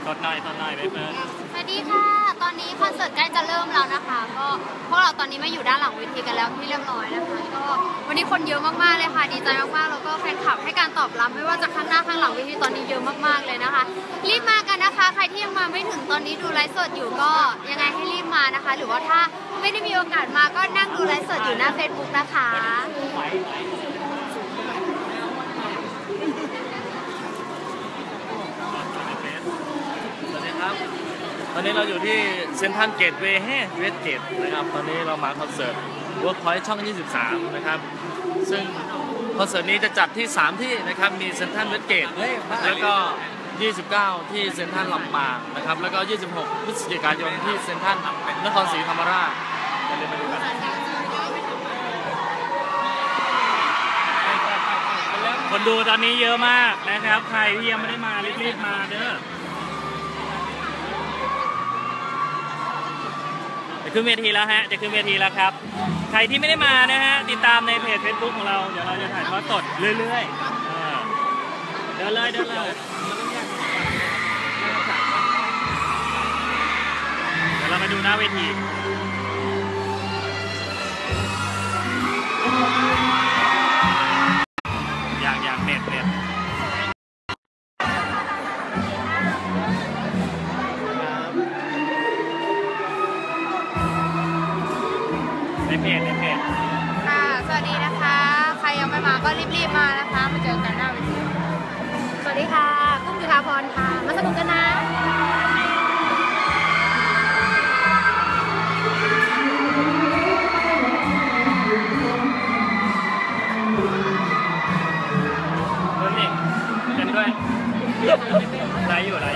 สดหน่อยไปเฟิร์นสวัสดีค่ะตอนนี้คอนเสิร์ตใกล้จะเริ่มแล้วนะคะก็พวกเราตอนนี้มาอยู่ด้านหลังเวทีกันแล้วที่เรียบร้อยนะคะก็วันนี้คนเยอะมากๆเลยค่ะดีใจมากๆแล้วก็แฟนคลับให้การตอบรับไม่ว่าจะข้างหน้าข้างหลังเวทีตอนนี้เยอะมากๆเลยนะคะรีบมากันนะคะใครที่ยังมาไม่ถึงตอนนี้ดูไลฟ์สดอยู่ก็ยังไงให้รีบมานะคะหรือว่าถ้าไม่ได้มีโอกาสมาก็นั่งดูไลฟ์สดอยู่หน้า Facebook นะคะตอนนี้เราอยู่ที่เซ็นทรัลเกตเวย์เวสเกตนะครับตอนนี้เรามาคอนเสิร์ต Workpoint ช่อง 23 นะครับซึ่งคอนเสิร์ตนี้จะจัดที่ 3 ที่นะครับมีเซ็นทรัลเวสเกตแล้วก็ 29 ที่เซ็นทรัลลำปางนะครับแล้วก็ 26 พฤศจิกายนที่เซ็นทรัลนครศรีธรรมราชอย่าลืมมาดูกันคนดูตอนนี้เยอะมากนะครับใครที่ยังไม่ได้มารีบๆมาเด้อจะขึ้นเวทีแล้วฮะจะขึ้นเวทีแล้วครับใครที่ไม่ได้มานะฮะติดตามในเพจ Facebook ของเราเดี๋ยวเราจะถ่ายทอดสดเรื่อยๆเดินเลยเดี๋ยวเรามาดูหน้าเวทีอย่างเน็ตในเพจค่ะสวัสดีนะคะใครยังไม่มาก็รีบๆมานะคะมาเจอกันหน้าเวทีสวัสดีค่ะกุ้งจุฬาพรค่ะมาสนุกกันนะเริ่มนี่เต้นด้วยไลฟ์อยู่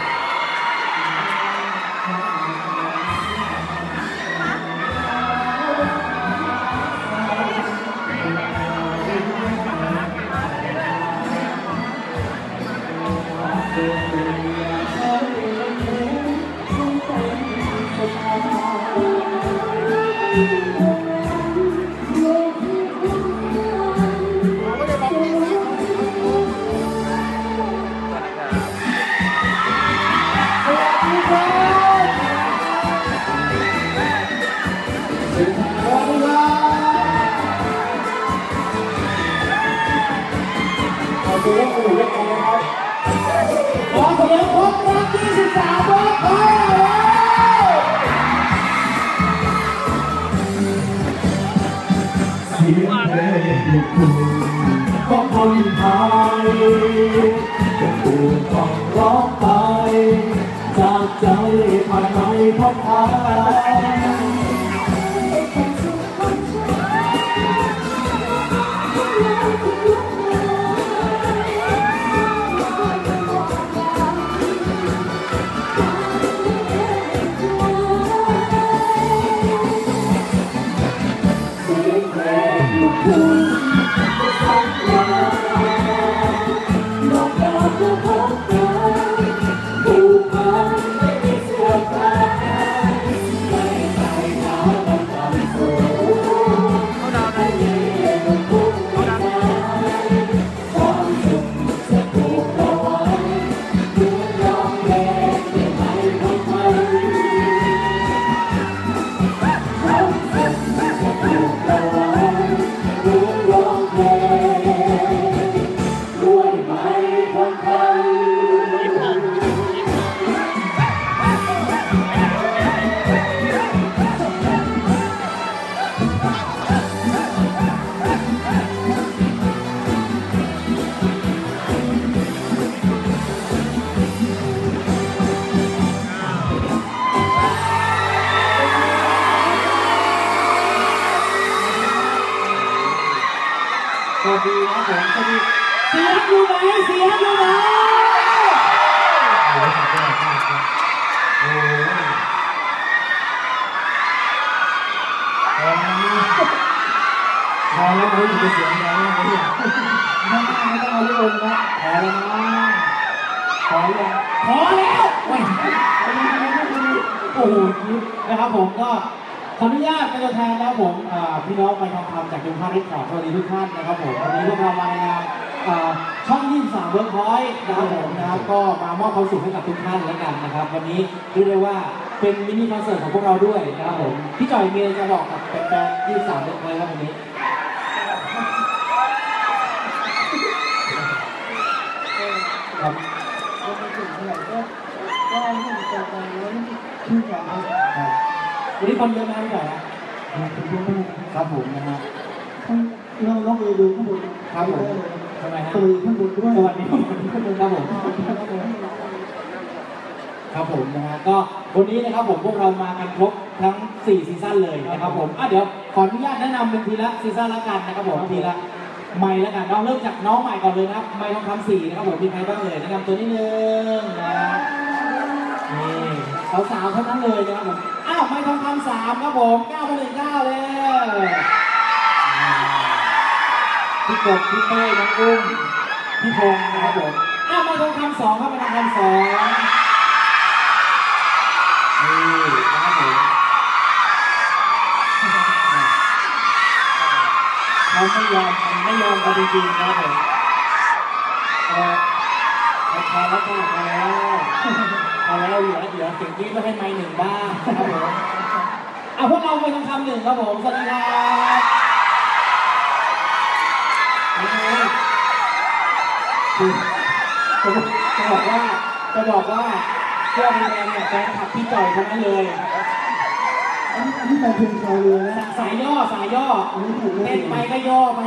ขอเสียงคนรัก23บอกไปเสียงเพลงลูกทุ่งของคนไทยจะพูดต้องร้องไปจากใจภายในของไทยสวัสดีครับผมสวัสดีเสียงอยู่ไหนโอ้ยสุดยอดมากครับโอ้ยพอแล้วไม่อยู่กับเสียงแล้วไม่ต้องเอาเรื่องนะพอแล้วโอ้โหนะครับผมก็ขออนุญาตเป็นตัวแทนแล้วผมพี่น้องไปทองคำจากจุฬาเรคคอร์ดสวัสดีทุกท่านนะครับผมวันนี้พวกเรามาในงานช่อง23 Workpoint นะครับผมนะครับก็มามอบความสุขให้กับทุกท่านแล้วกันนะครับวันนี้เรียกได้ว่าเป็นมินิคอนเสิร์ตของพวกเราด้วยนะครับผมพี่จ่อยมีอะไรจะบอกกับแฟนๆ23 Workpoint ครับวันนี้ครับวันนี้คนเยอะไหมพี่จ่อยครับผมนะฮะเราไปดูข้างบนครับผมทำไมฮะข้างบนด้วยสวัสดีข้างบนครับผมครับผมนะฮะก็วันนี้นะครับผมพวกเรามากันครบทั้ง4ซีซั่นเลยนะครับผมเดี๋ยวขออนุญาตแนะนำเป็นทีละซีซั่นละกันนะครับผมทีละไมค์ละกันเราเริ่มจากน้องใหม่ก่อนเลยนะครับไมค์ทองคำ4นะครับผมมีใครบ้างเลยแนะนำตัวนิดนึงนะนี่สาวๆเท่านั้นเลยนะครับผมไมค์ทองคำ3ครับผม919เลยพี่กบพี่เต้น้องอุ้มพี่พงษ์นะครับผมมาทองคำ2ครับมาทองคำ2นี่นะครับผมเขาไม่ยอมกันจริงๆนะครับผมพอแล้วเหลือเสียงที่ไม่ให้ไมค์1บ้างนะครับผมพวกเราไปทองคำ1ครับผมสวัสดีครับจะบอกว่าเสื้อสีแดงเนี่ยแฟนคลับพี่จ่อยทั้งนั้นเลยอันนี้แต่เพลงชาวเรือนะสายย่อเต้นไปก็ย่อไป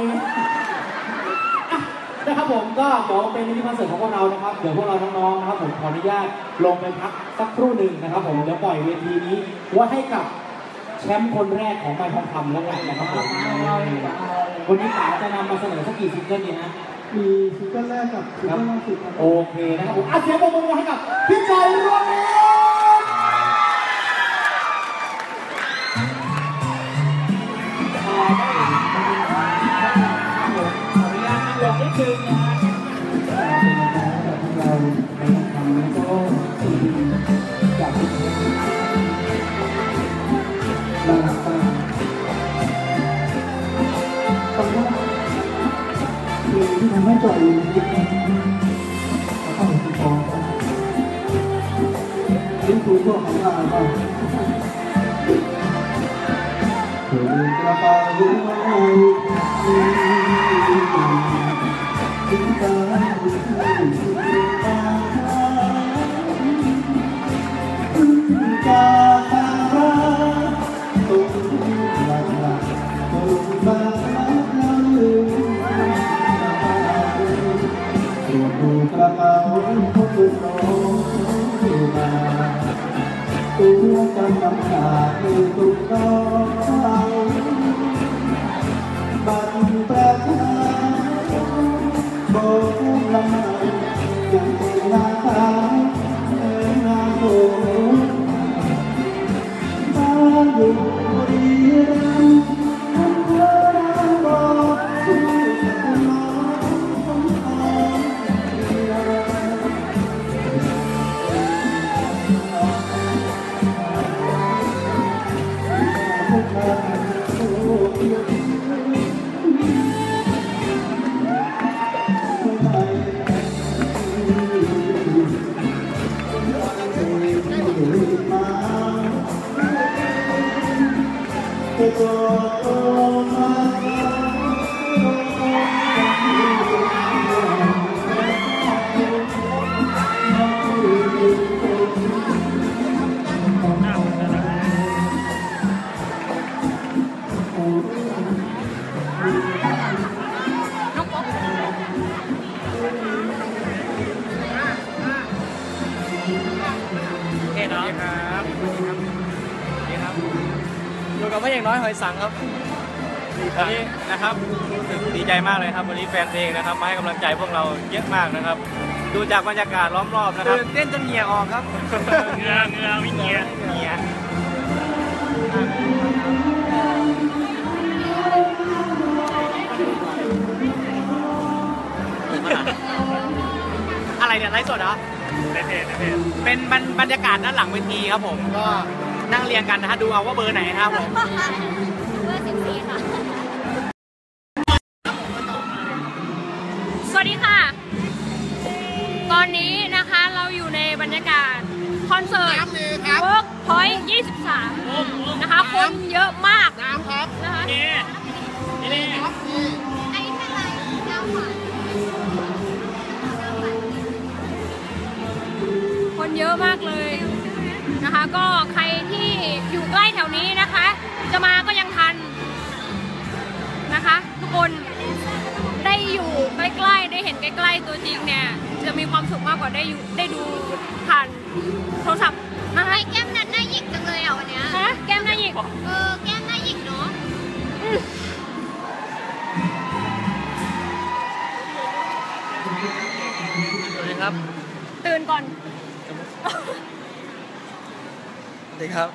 นะครับผมก็เดี๋ยวเป็นมินิคอนเสิร์ตของพวกเรานะครับเดี๋ยวพวกเราน้องๆนะครับผมขออนุญาตลงไปพักสักครู่หนึ่งนะครับผมเดี๋ยวปล่อยเวทีนี้ว่าให้กับแชมป์คนแรกของไมค์ทองคำแล้วกันนะครับผมวันนี้ป๋าจะนำมาเสนอสักกี่ซิงเกิลดีฮะมีซิงเกิลแรกกับซิงเกิลล่าสุดโอเคนะครับผมเสียงปรบมือให้กับพี่จอยรวมมิตรขออนุญาตนั่งลงนิดนึงนะฮะเราไปทำแล้วก็จากเราที่ทำให้จอยเขาต้องติดต่อลิ้นตัวตัวของเราบ้างถือกระเป๋าทิ้งตาจากทางรักตุ่มหลักตุ่มบางแล้วลืมดูกระเป๋าพกปืนโตมาตัวกำลังขาดคือตุกน้องบัตรประชาโบกลำยังเป็นราคานาโบบ้านอยู่ดีรัมทำเธอบอกชื่อจะมองอยู่กับพระเอกน้อยหอยสังครับวันนี้นะครับรู้สึกดีใจมากเลยครับวันนี้แฟนเพลงนะครับมาให้กำลังใจพวกเราเยอะมากนะครับดูจากบรรยากาศล้อมรอบนะครับเต้นจนเหงื่อออกครับเหงื่อไม่เหงื่ออะไรเนี่ยไลฟ์สดเหรอเป็นบรรยากาศด้านหลังเวทีครับผมก็นั่งเรียงกันนะฮะดูเอาว่าเบอร์ไหนครับผมเบอร์14ค่ะสวัสดีคอนเสิร์ต Workpoint 23 นะคะ คนเยอะมากนะคะนี่นี่อันนี้เป็นอะไรเจ้าค่ะคนเยอะมากเลยนะคะ ก็ใครที่อยู่ใกล้แถวนี้นะคะ จะมาก็ยังทันนะคะ ทุกคนได้อยู่ใกล้ๆได้เห็นใกล้ๆตัวจริงเนี่ยจะมีความสุขมากกว่าได้ดูผ่านโทรศัพท์นะคะแก้มนัดหน้าหยิกจังเลยอ่ะวันเนี้ยฮะแก้มหน้าหยิกแก้มหน้าหยิกเนาะสวัสดีครับตื่นก่อนสวัสดีครับ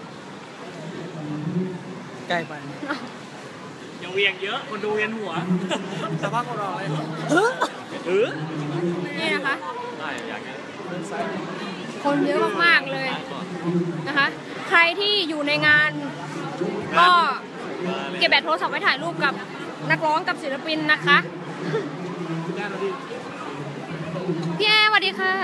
ใกล้ไปอย่าเวียงเยอะคนดูเวียนหัวสภาพของเราเลยนี่นะคะได้อยากจะคนเยอะมากๆเลยนะคะ ใครที่อยู่ในงานก็เก็บแบตโทรศัพท์ไว้ถ่ายรูปกับนักร้องกับศิลปินนะคะพี่แอร์สวัสดีค่ะ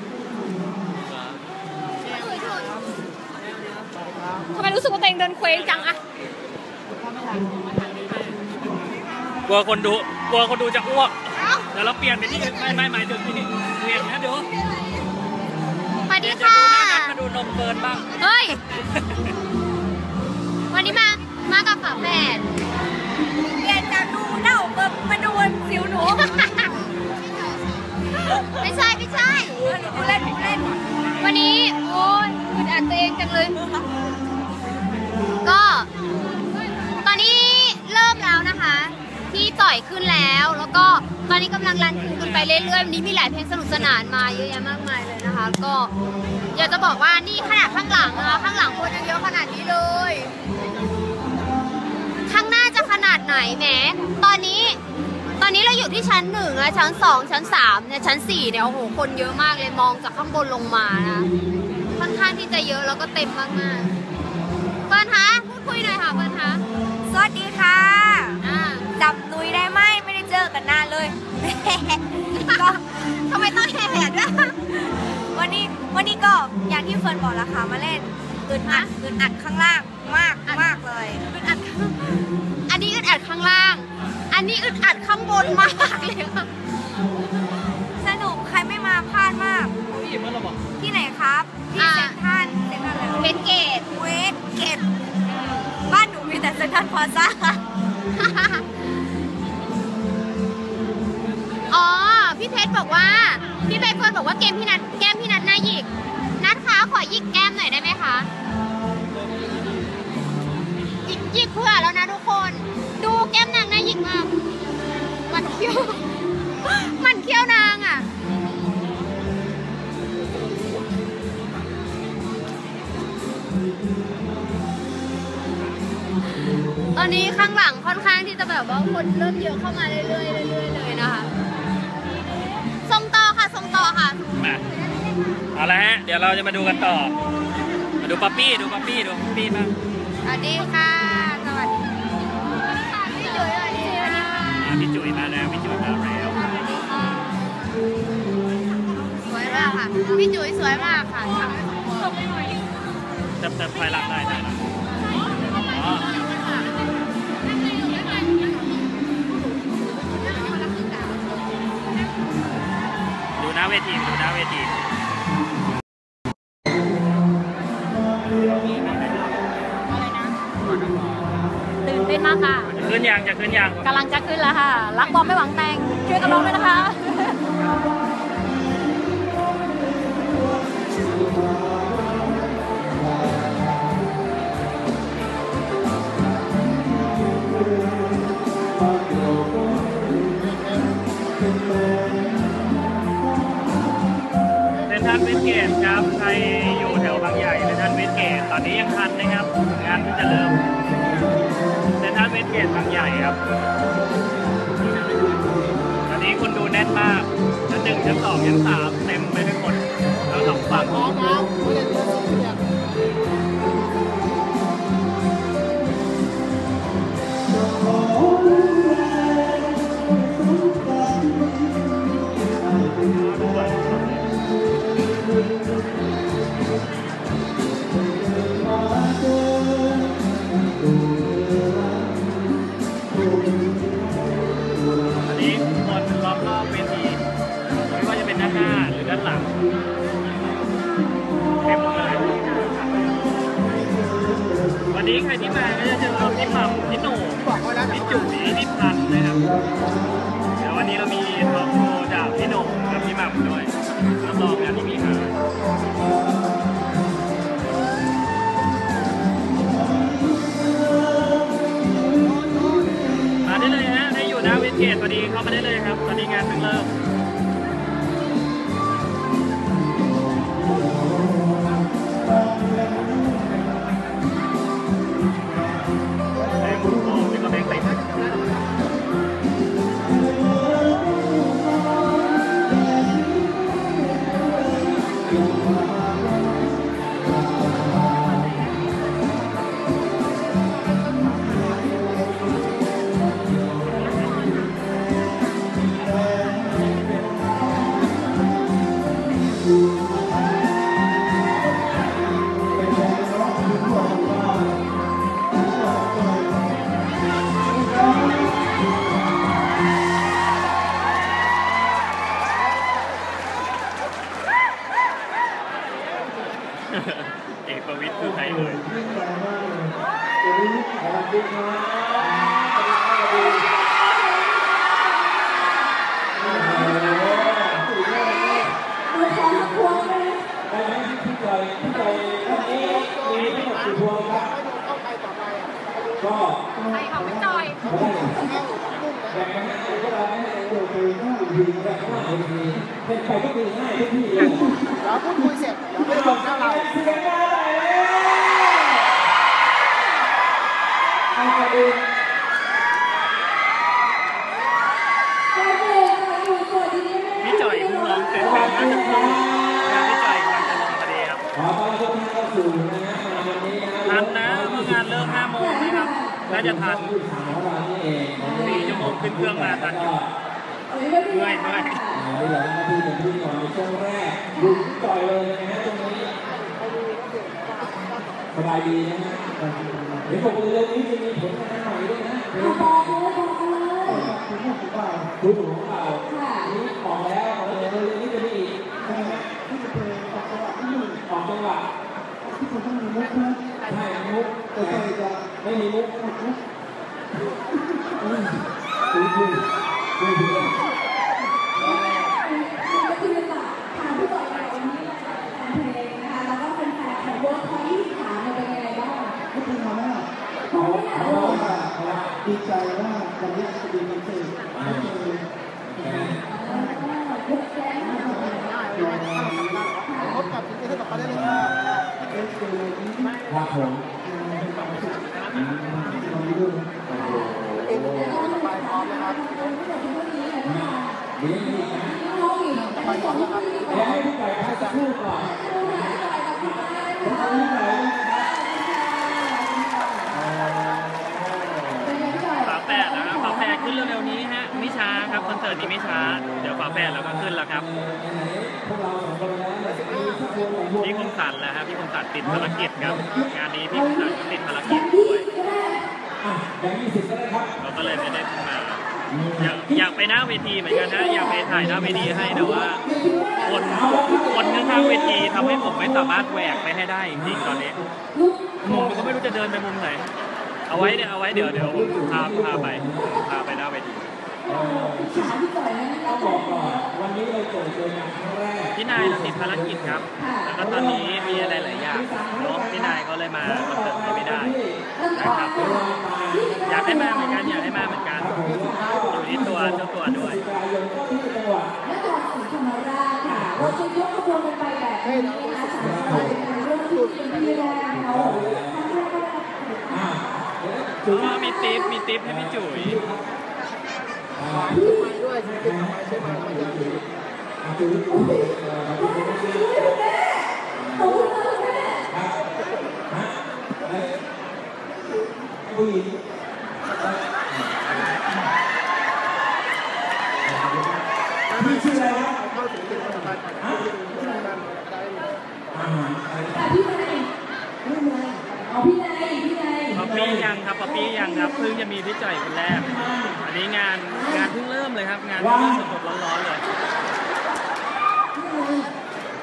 ทำไมรู้สึกว่าตัวเองเดินเคว้งจังอะกลัวคนดูจะอ้วกเดี๋ยวเราเปลี่ยนไปที่ไม่หมายถึงที่นี่เปลี่ยนนะเดี๋ยวสวัสดีค่ะมาดูนมเฟิร์นบ้างเฮ้ย วันนี้มากับฝาแฝดเปลี่ยนจากดูเน่ามาดูสิวหนูไม่ใช่เล่นวันนี้โอ้ยอึดอัดตัวเองจังเลย ก็ ตอนนี้เริ่มแล้วนะคะ ที่ต่อยขึ้นแล้วก็ตอนนี้กำลังรันคิวกันไปเรื่อยๆวันนี้มีหลายเพลงสนุกสนานมาเยอะแยะมากมายเลยนะคะ ก็อยากจะบอกว่านี่ขนาดข้างหลังนะคะข้างหลังคนยังเยอะขนาดนี้เลยข้างหน้าจะขนาดไหนแหมตอนนี้เราอยู่ที่ชั้น1นะชั้น2ชั้น3เนี่ยชั้น4เนี่ยโอ้โหคนเยอะมากเลยมองจากข้างบนลงมานะค่อนข้างที่จะเยอะแล้วก็เต็มมากๆเฟิร์นคะพูดคุยหน่อยค่ะเฟิร์นคะสวัสดีค่ะจับจำนุ้ยได้ไหมไม่ได้เจอกันนานเลยทำไมต้องแห่ด้วยวันนี้ก็อย่างที่เฟิร์นบอกแล้วค่ะมาเล่นอึดอัดข้างล่างมากเลยอันนี้อึดอัดข้างล่าง อันนี้อึดอัดข้างบนมากเลยค่ะสนุกใครไม่มาพลาดมากพี่เมื่อเราบอกที่ไหนครับที่เซ็นทรัลอะไรเวสเกตเวสเกตบ้านหนูมีแต่เซ็นทรัลพลาซ่าอ๋อ พี่เพชรบอกว่า พี่ใบเฟิร์นบอกว่าแก้มพี่นัทหน้าหยิก นัทคะขอหยิกแก้มหน่อยได้ไหมคะ หยิกเพื่อแล้วนะทุกคน ดูแก้มนางหน้าหยิกมาก มันเขี้ยว มันเขี้ยวนางอ่ะ ตอนนี้ข้างหลังค่อนข้างที่จะแบบว่าคนเริ่มเยอะเข้ามาเรื่อยๆเลยนะคะส่งต่อค่ะมาเอาละฮะเดี๋ยวเราจะมาดูกันต่อมาดูป๊อปปี้บ้างสวัสดีค่ะ สวัสดีค่ะพี่จุ๋ยสวัสดีค่ะพี่จุ๋ยมาแล้วพี่จุ๋ยมาแล้วสวยมากค่ะพี่จุ๋ยสวยมากค่ะแต่ไฟลับได้นะอ๋อดูหน้าเวทีตื่นเต้นมากค่ะจะขึ้นยังกำลังจะขึ้นแล้วค่ะ รักบอมไม่หวังแต่งช่วยกันร้องด้วยนะคะเซ็นทรัลเวสเกตครับใครอยู่แถวบางใหญ่เซ็นทรัลเวสเกตตอนนี้ยังทันนะครับงานเพิ่งจะเริ่มเซ็นทรัลเวสเกตบางใหญ่ครับตอนนี้คนดูแน่นมากชั้น1ชั้น2ชั้น3เต็มไปด้วยคนแล้วสองฝั่งพร้อมครับเต็มเลยวันนี้ใครที่มาก็จะเจอพี่หม่ำพี่หนูพี่จุ๋ยพี่พันธ์นะครับเดี๋ยววันนี้เรามีทอล์กโชว์จากพี่หนูกับพี่หม่ำด้วยรับรองงานที่มีค่ะมาได้เลยนะได้อยู่หน้าเวทเกตพอดีเข้ามาได้เลยครับตอนนี้งานเพิ่งเริ่มเอกประวิตรคือใครเลยก็ใครเขาไม่จอยแบบนั้นพวกเราไม่ได้โดนไปหน้าดีแบบว่าเป็นไปก็คือง่ายทุกที่เลยแล้วพูดคุยเสร็จเดี๋ยวไปลงหน้าเราเสียงมาเลยให้กระดูกพี่จ่อยเพิ่งร้องเสร็จเป็นน่าจะพูดพี่จ่อยกำลังจะลงพอดีครับขอต้อนรับทุกท่านเข้าสู่นะฮะมาวันนี้นะทันนะเมื่องานเริ่ม5 โมงนะครับน่าจะทัน4 ชั่วโมงขึ้นเครื่องมาทันอยู่เมื่อยนี่แหละหน้าที่เป็นที่ก่อนในช่วงแรกดูจ่อยเลยนะฮะตรงนี้สบายดีนะฮะเดี๋ยวผมเรื่องนี้จะมีผลงานใหม่ด้วยนะคุณรู้เปล่านี่ออกแล้วเรื่องนี้จะมีอีกใช่ไหมที่จะเป็นออกจังหวะที่คุณต้องมีมุกนะใช่มุกแต่จะไม่มีมุกดีใจว่าวันนี้จะดีมันเกิดพบกับที่ต่อไปได้เลยครับผมสบายพร้อมนะครับดีสบายพร้อมนะครับเดี๋ยวให้พี่ไก่ให้จะพูดก่อนฝาแฝดนะครับฝาแฝดขึ้นเร็วๆนี้ฮะไม่ช้าครับคอนเสิร์ตนี้ไม่ช้าเดี๋ยวฝาแฝดแล้วก็ขึ้นแล้วครับพี่คมสันแล้วครับพี่คมสันติดภารกิจครับงานนี้พี่คมสันก็ติดภารกิจด้วยเราก็เลยไม่ได้มาอยากไปหน้าเวทีเหมือนกันนะอยากไปถ่ายหน้าเวทีให้แต่ว่าคนข้างๆเวทีทำให้ผมไม่สามารถแหวกไปให้ได้จริงๆตอนนี้มุมก็ไม่รู้จะเดินไปมุมไหนเอาไว้เดี๋ยวพาไปหน้าเวทีวันนี้เราเจอกันครั้งแรกพี่นายเราติดภารกิจครับแล้วก็ตอนนี้มีอะไรหลายอย่างเนาะพี่นายก็เลยมาคอนเสิร์ตไม่ได้นะครับอยากให้มาเหมือนกันอยู่ที่ตัวเจ้าตัวด้วยและตอนสีธรรมราชค่ะเราจะยกขบวนกันไปแบบนี้นะคะสามคนเป็นเรื่องที่เป็นที่แรกเขามีติ๊บให้พี่จุ๋ยด้วยใช่ไหมผู้หญิงพี่ชื่ออะไรครับเข้าถึงเป็นประธานพี่นายเอาพี่นายป๊อปปี้ยังครับเพิ่งจะมีพี่จ่อยคนแรกอันนี้งานเพิ่งเริ่มเลยครับงานเพิ่งเริ่มสดๆร้อนๆเลย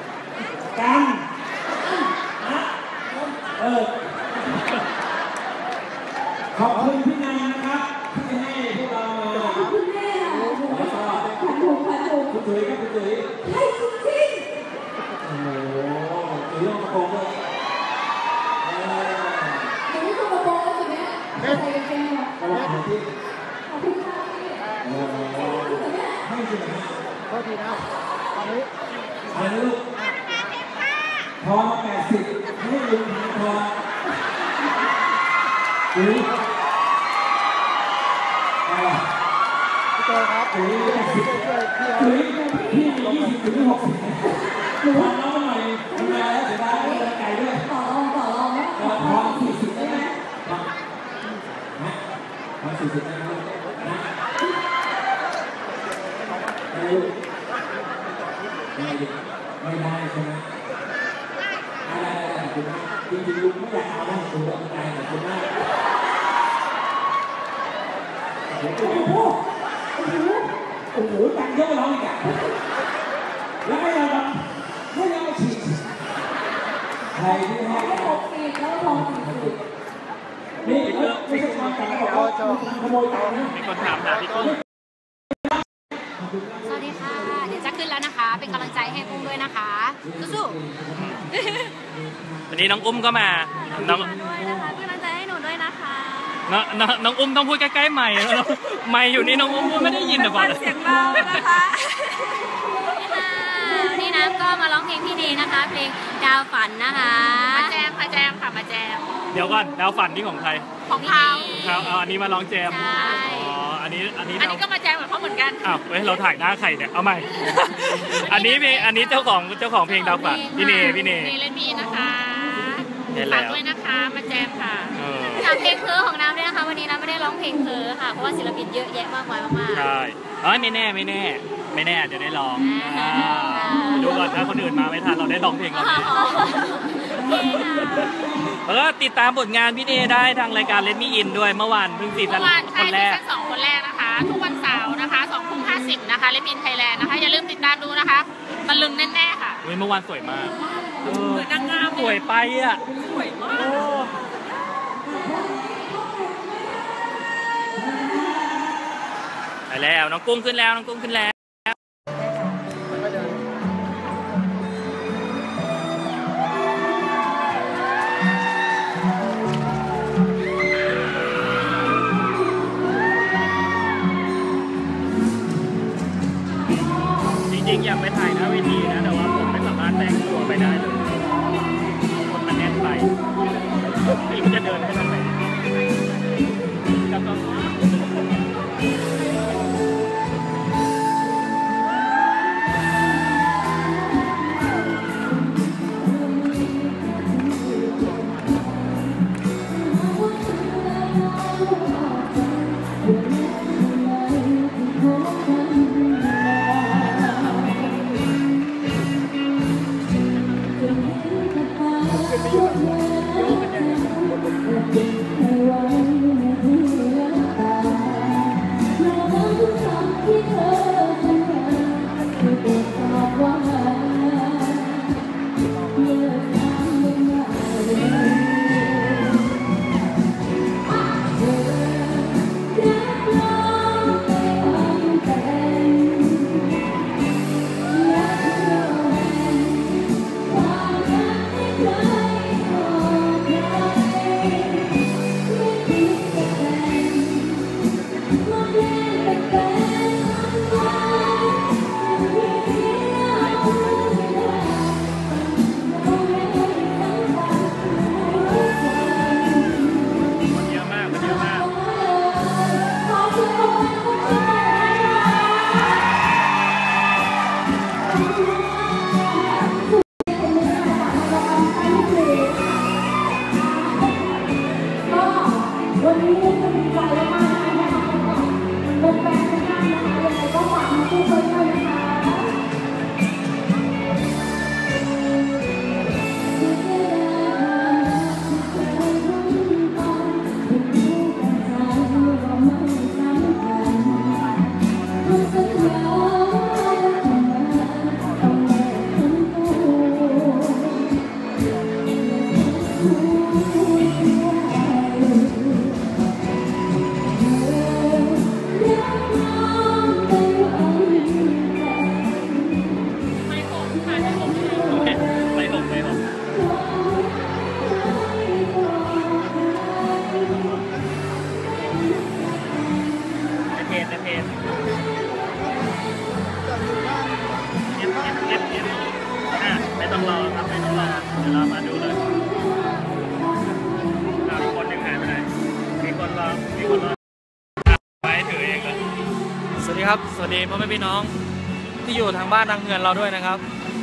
ทอน80ให้ลุงทอนจุ๊ยอะไรพี่โตครับจุ๊ย80จุ๊ยพี่มี20ถึง60หนูน้องใหม่ดูแลแล้วเสียดายไม่ได้ไก่ด้วยต่อรองไหมทอน40ได้ไหมทอน40ได้ไหมไม่ได้ใช่ไหมอะไรคุณจริงๆลุงไม่อยากเอาแล้วคุณเอาใจของคุณมากโอ้โหโอ้โหตังเยอะแล้วอีกอ่ะแล้วไม่ยอมมาฉีดใครที่ให้ 60แล้วทอง40 นี่ไม่ใช่ความแต่งบอกว่าขโมยตังค์นะมีคนถามหาพี่กุ้งสวัสดีค่ะ เดี๋ยวจะขึ้นแล้วนะคะ เป็นกำลังใจให้กุ้งด้วยนะคะสู้วันนี้น้องอุ้มก็มาน้องด้วยนะคะเป็นกำลังใจให้หนูด้วยนะคะน้องอุ้มต้องพูดใกล้ๆใหม่ใหม่อยู่นี่น้องอุ้มพูดไม่ได้ยินแต่บอกเสียงเบานะคะวันนี้นะก็มาร้องเพลงพี่เนนะคะ เพลงดาวฝันนะคะมาแจมค่ะมาแจมเดี๋ยวก่อนดาวฝันนี่ของใครของเขาอันนี้มาร้องแจมอ๋ออันนี้ก็มาแจมกับเขาเหมือนกันอ้าวเว้ยเราถ่ายหน้าใครเนี่ยเอาใหม่ อันนี้เจ้าของเพลงดาวฝันพี่เนเล่นมีนะคะฝากด้วยนะคะมาแจมค่ะฝากเพลงเพอของน้ำด้วยนะคะวันนี้น้ำไม่ได้ร้องเพลงเพอค่ะเพราะว่าศิลปินเยอะแยะมากมายมากใช่ไม่แน่อาจจะได้ร้องดูก่อนถ้าคนอื่นมาไม่ทันเราได้ร้องเพลงเราแล้วก็ติดตามผลงานพี่เนได้ทางรายการLet Me Inด้วยเมื่อวานเพิ่งซีซั่นคนแรก 2 คนแรกนะคะทุกวันเสาร์นะคะ20:50นะคะLet Me In Thailandนะคะอย่าลืมติดตามดูนะคะตะลึงแน่ๆค่ะเมื่อวานสวยมากสวยนางงามสวยไปอ่ะสวยมากไปแล้วน้องกุ้งขึ้นแล้วจริงๆอยากไปถ่ายหน้าเวทีนะแต่ว่าผมไม่สามารถแต่งตัวไปได้เลยคนมันแน่นไปไม่รู้จะเดินไปทางไหนแล้วก็ไม่ต้องรอครับไม่ต้องรอดี๋ยวเรามาดูเลยคนยังหายไปไหนมีคนรอไปถือเองเลยสวัสดีครับสวัสดีพ่อแม่พี่น้องที่อยู่ทางบ้านทางเฮือนเราด้วยนะครับ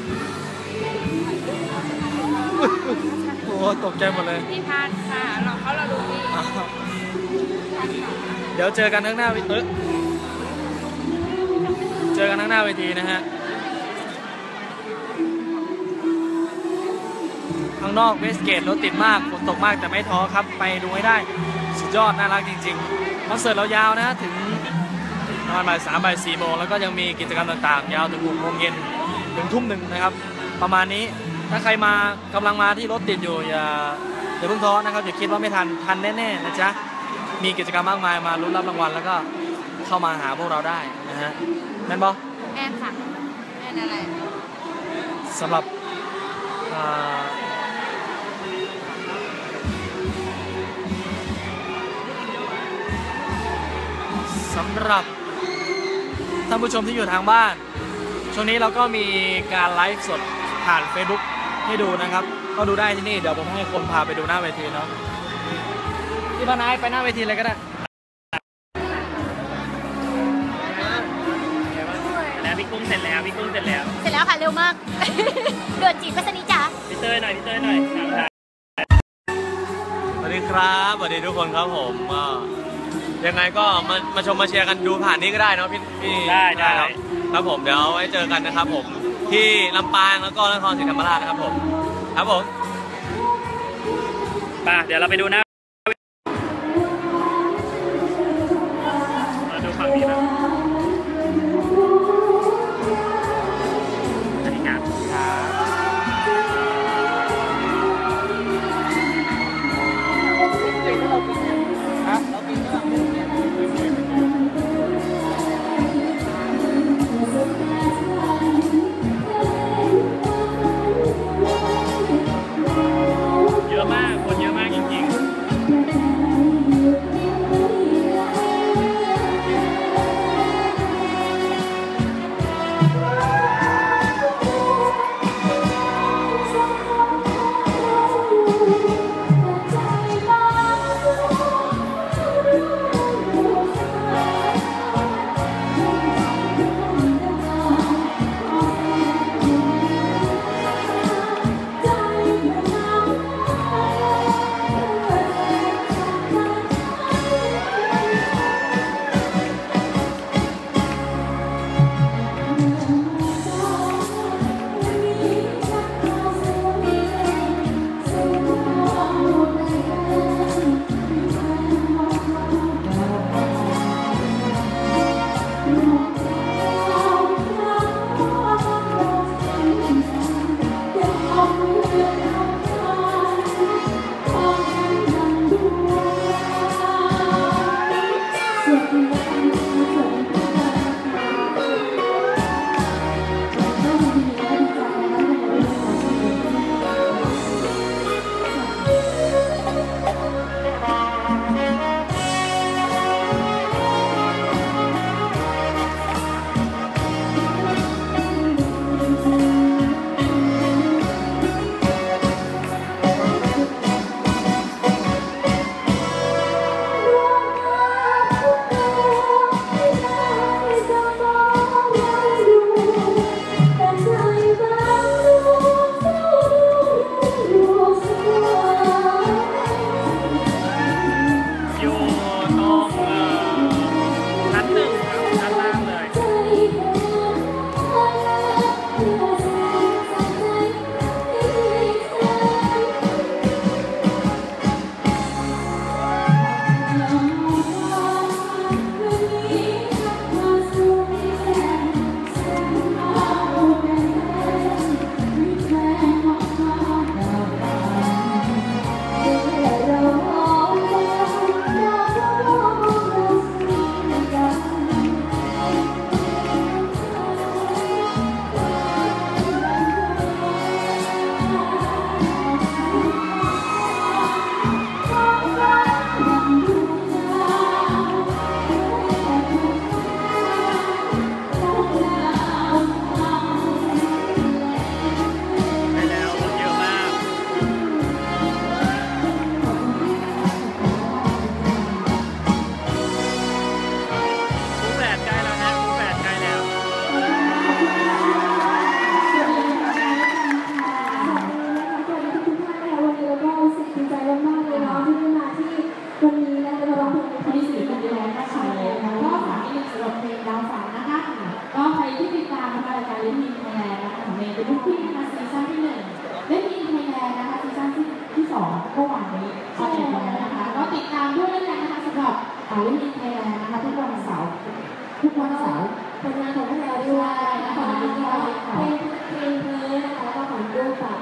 โอ้ตกใจหมดเลยพี่พันค่ะเราดูดีเดี๋ยวเจอกันข้างหน้าเจอกันข้างหน้าเวทีนะฮะข้างนอกเวสเกตรถติดมากฝนตกมากแต่ไม่ท้อครับไปดูให้ได้สุดยอดน่ารักจริงๆคอนเสิร์ตเรายาวนะถึงประมาณบ่าย 3 บ่าย 4 โมงแล้วก็ยังมีกิจกรรมต่างๆยาวถึง 6 โมงเย็นถึง 1 นะครับประมาณนี้ถ้าใครมากำลังมาที่รถติดอยู่อย่าเพิ่งท้อนะครับอย่าคิดว่าไม่ทันแน่ๆนะจ๊ะมีกิจกรรมมากมายมาลุ้นรับรางวัลแล้วก็เข้ามาหาพวกเราได้นะฮะแม่นบอแม่ค่ะแม่อะไรสำหรับท่านผู้ชมที่อยู่ทางบ้านช่วงนี้เราก็มีการไลฟ์สดผ่าน Facebook ให้ดูนะครับก็ดูได้ที่นี่เดี๋ยวผมให้คนพาไปดูหน้าเวทีเนาะที่พนายไปหน้าเวทีเลยก็ได้แล้วพี่กุ้งเสร็จแล้วเสร็จแล้วค่ะเร็วมาก เดือดจีบพัสนีจ๋าพี่เต้ยหน่อยสวัสดีครับสวัสดีทุกคนครับผมยังไงก็มาชมมาเชียร์กันดูผ่านนี้ก็ได้เนาะพี่ได้ครับผมเดี๋ยวไว้เจอกันนะครับผมที่ลำปางแล้วก็นครศรีธรรมราชนะครับผมเดี๋ยวเราไปดูนะมาดูฝั่งนี้นะสวัสดีครับคนเยอะมากจริงๆ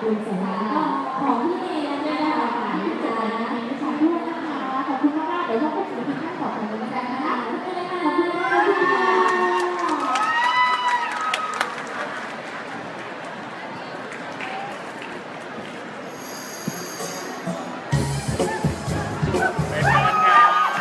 คุณสำหรับก็ของที่เองนะคะอาจารย์นะขอบคุณนะคะขอบคุณมากๆเดี๋ยวเราไปถึงขั้นต่อไปกันนะคะขอบคุณค่ะขอบคุณค่ะไปพร้อมกัน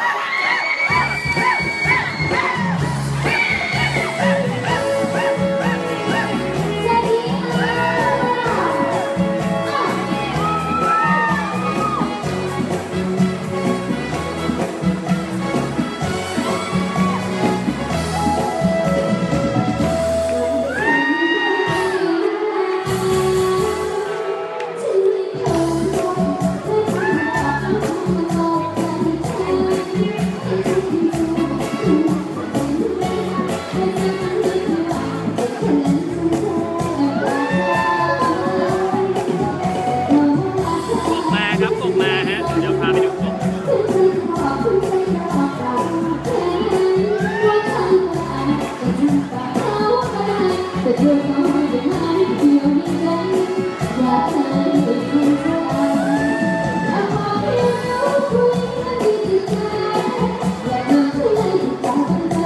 ส่งมาครับส่งมาฮะเดี๋ยวพาไปดูส่งแต่เธอคอยเดินมาเดียวในใจอยากเธอเป็นคนสบายอยากขอเพียงเราคุยกันดีใจอยากเดินทะเลตามกันไป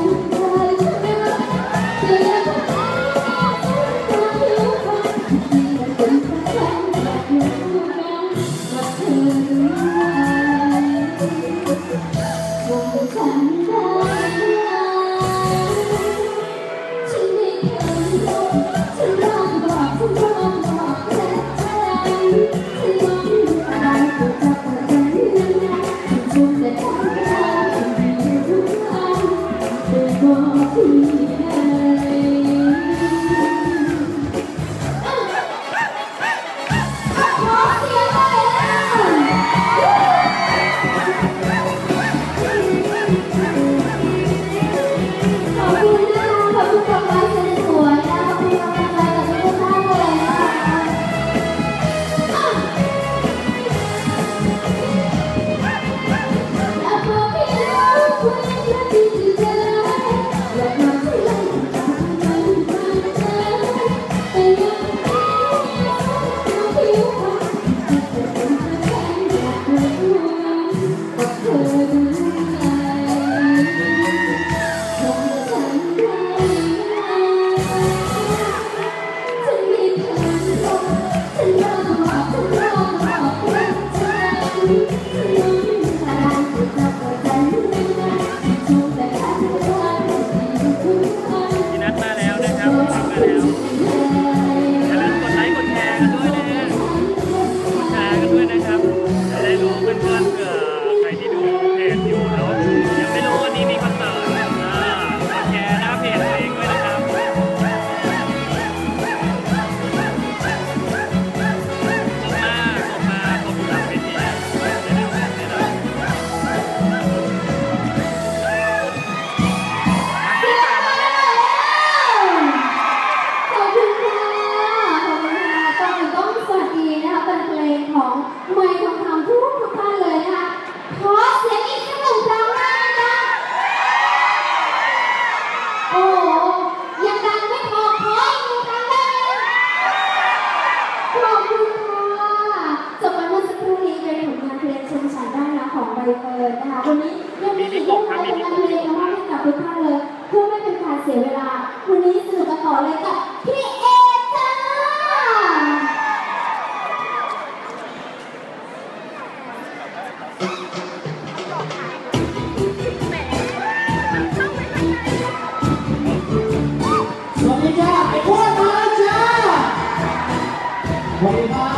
แต่อยากขอให้เราผิวพรรณที่มันเป็นแค่ฉันอยากรู้กันว่าเธอรู้ไหมว่าฉันได้ฉันไม่เคยรู้ฉันร้องบอกฉันร้องบอกแค่ใจฉันร้องอะไรก็จะเปิดใจยังไงฉันชมแต่ทางใจฉันไม่รู้ทันเป็นบอกที่ไหนขอเสียงหน่อยนะ ขอบคุณนะคะขอบคุณกำลังใจสวยนะขอบคุณกำลังใจจากทุกท่านเลยนะคะอยากบอกให้เราคุยกันดีใจอยากบอกให้เราทำกันใจแต่ยังไม่เราผิวพรรณที่จะเป็นแค่อยากรู้ว่าเธอรู้ไหม ฉันมีเธอฉันร้องบอกฉันร้องบอกเพื่อนฉันฉันร้องอะไรก็จะเปิดใจไม่ได้ชูแต่ฉันรักที่ทุกคนพี่นัทมาแล้วนะครับฟังมาแล้วอย่าลืมกดไลค์กดแชร์กันด้วยนะฮะแชร์กันด้วยนะครับจะได้รู้เพื่อนๆเผื่อใครที่ดูเพจอยู่แล้วยังไม่รู้วันนี้มีคอนเสิร์ตกดแชร์หน้าเพจตัวเองด้วยนะครับส่งมาส่งอยู่หลังเวทีจะได้รู้ได้เลยขอบคุณค่ะขอบคุณค่ะก่อนอื่นต้องสวัสดีนะคะเป็นเพลงของไมค์ทองคำทุกท่านเลยนะคะขอเสียงอีกสักหนึ่งครั้งนะคะโอ้โหยังดังไม่พอขออีกหนึ่งครั้งได้ไหมขอบคุณค่ะจบไปเมื่อสักครู่นี้เป็นผลงานเพลงชมฉันได้นะของใบเฟิร์นนะคะวันนี้ยังมีอีกหลายผลงานเพลงนะคะให้กับทุกท่านเลยเพื่อไม่เป็นการเสียเวลาวันนี้สนุกกันต่อเลยกับพี่เอจ้าสวัสดีจ้าไอ้พวกมาแล้วจ้าสวัสดีครับ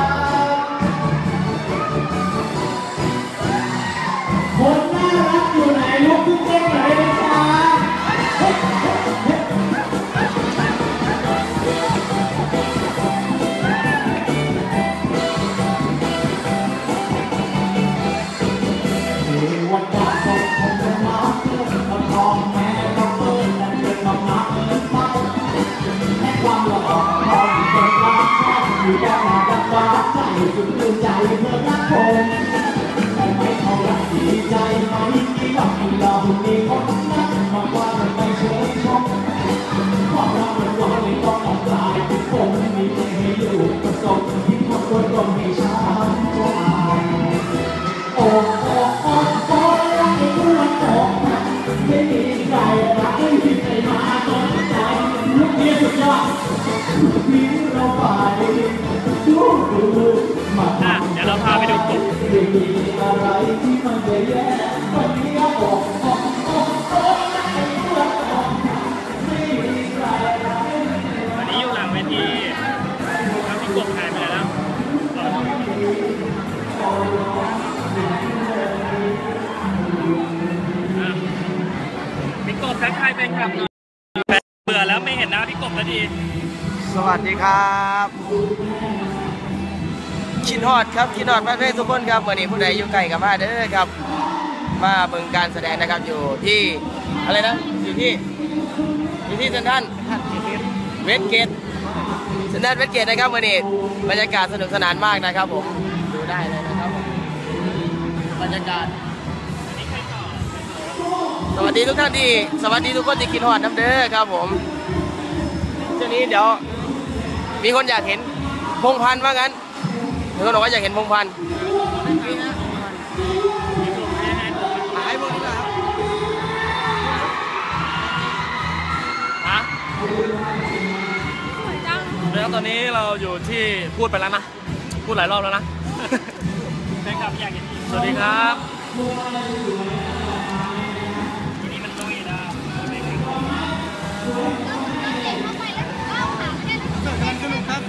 คนน่ารักอยู่ไหนลุกขึ้นเต้นหน่อยเลยจ้าเฮ้ยเฮ้ยเฮ้ยวันก่อนผมจะมาเพื่อนมาทองแม่ก็เปิดแต่เดินมาหนักเกินไปและความหล่อของเธอรักอยู่ด้านหน้าด้านขวาใจสุดตื่นใจเธอรักผมแต่ไม่เท่าไรดีใจไหมที่ว่าให้เรามีคนนั้นมากกว่าไม่เฉยชมความรักมันร้อนไม่ต้องออกลายผมมีใจให้ลูกประสบที่คนคนต้องให้ช้ำใจโอ้โอ้โอ้โอ้รักไอ้ตัวโอ้ไม่มีใครรักไม่มีใครมาต้นใจลูกเมียสุดยอดทิ้งเราไปดูมาเดี๋ยวเราพาไปดูกบไม่มีอะไรที่มันจะแย่วันนี้โอ้โอ้โอ้โอ้รักไอ้ตัวโอ้ไม่มีใครรักวันนี้อยู่หลังเวทีครับพี่กบหายไปไหนแล้วพี่กบทักทายแฟนคลับหน่อยเบื่อแล้วไม่เห็นหน้าพี่กบแล้วดีสวัสดีครับคิดฮอดครับคิดฮอดแฟนๆทุกคนครับวันนี้ผู้ใดอยู่ไกลกับมาเด้อครับมาเบิ่งการแสดงนะครับอยู่ที่อะไรนะอยู่ที่เซ็นทรัลเวสเกตเซ็นทรัลเวสเกตนะครับวันนี้บรรยากาศสนุกสนานมากนะครับผมดูได้เลยนะครับบรรยากาศสวัสดีทุกท่านที่สวัสดีทุกคนที่คิดฮอดน้ำเด้อครับผมช่วงนี้เดี๋ยวมีคนอยากเห็นพงพันธุ์ว่างั้นมีคนบอกว่าอยากเห็นพงพันธุ์หายพวกนี้ครับฮะแล้วตอนนี้เราอยู่ที่พูดไปแล้วนะพูดหลายรอบแล้วนะแฟนคลับอยากเห็นสวัสดีครับทีนี้มันลุยนะสนุกครับ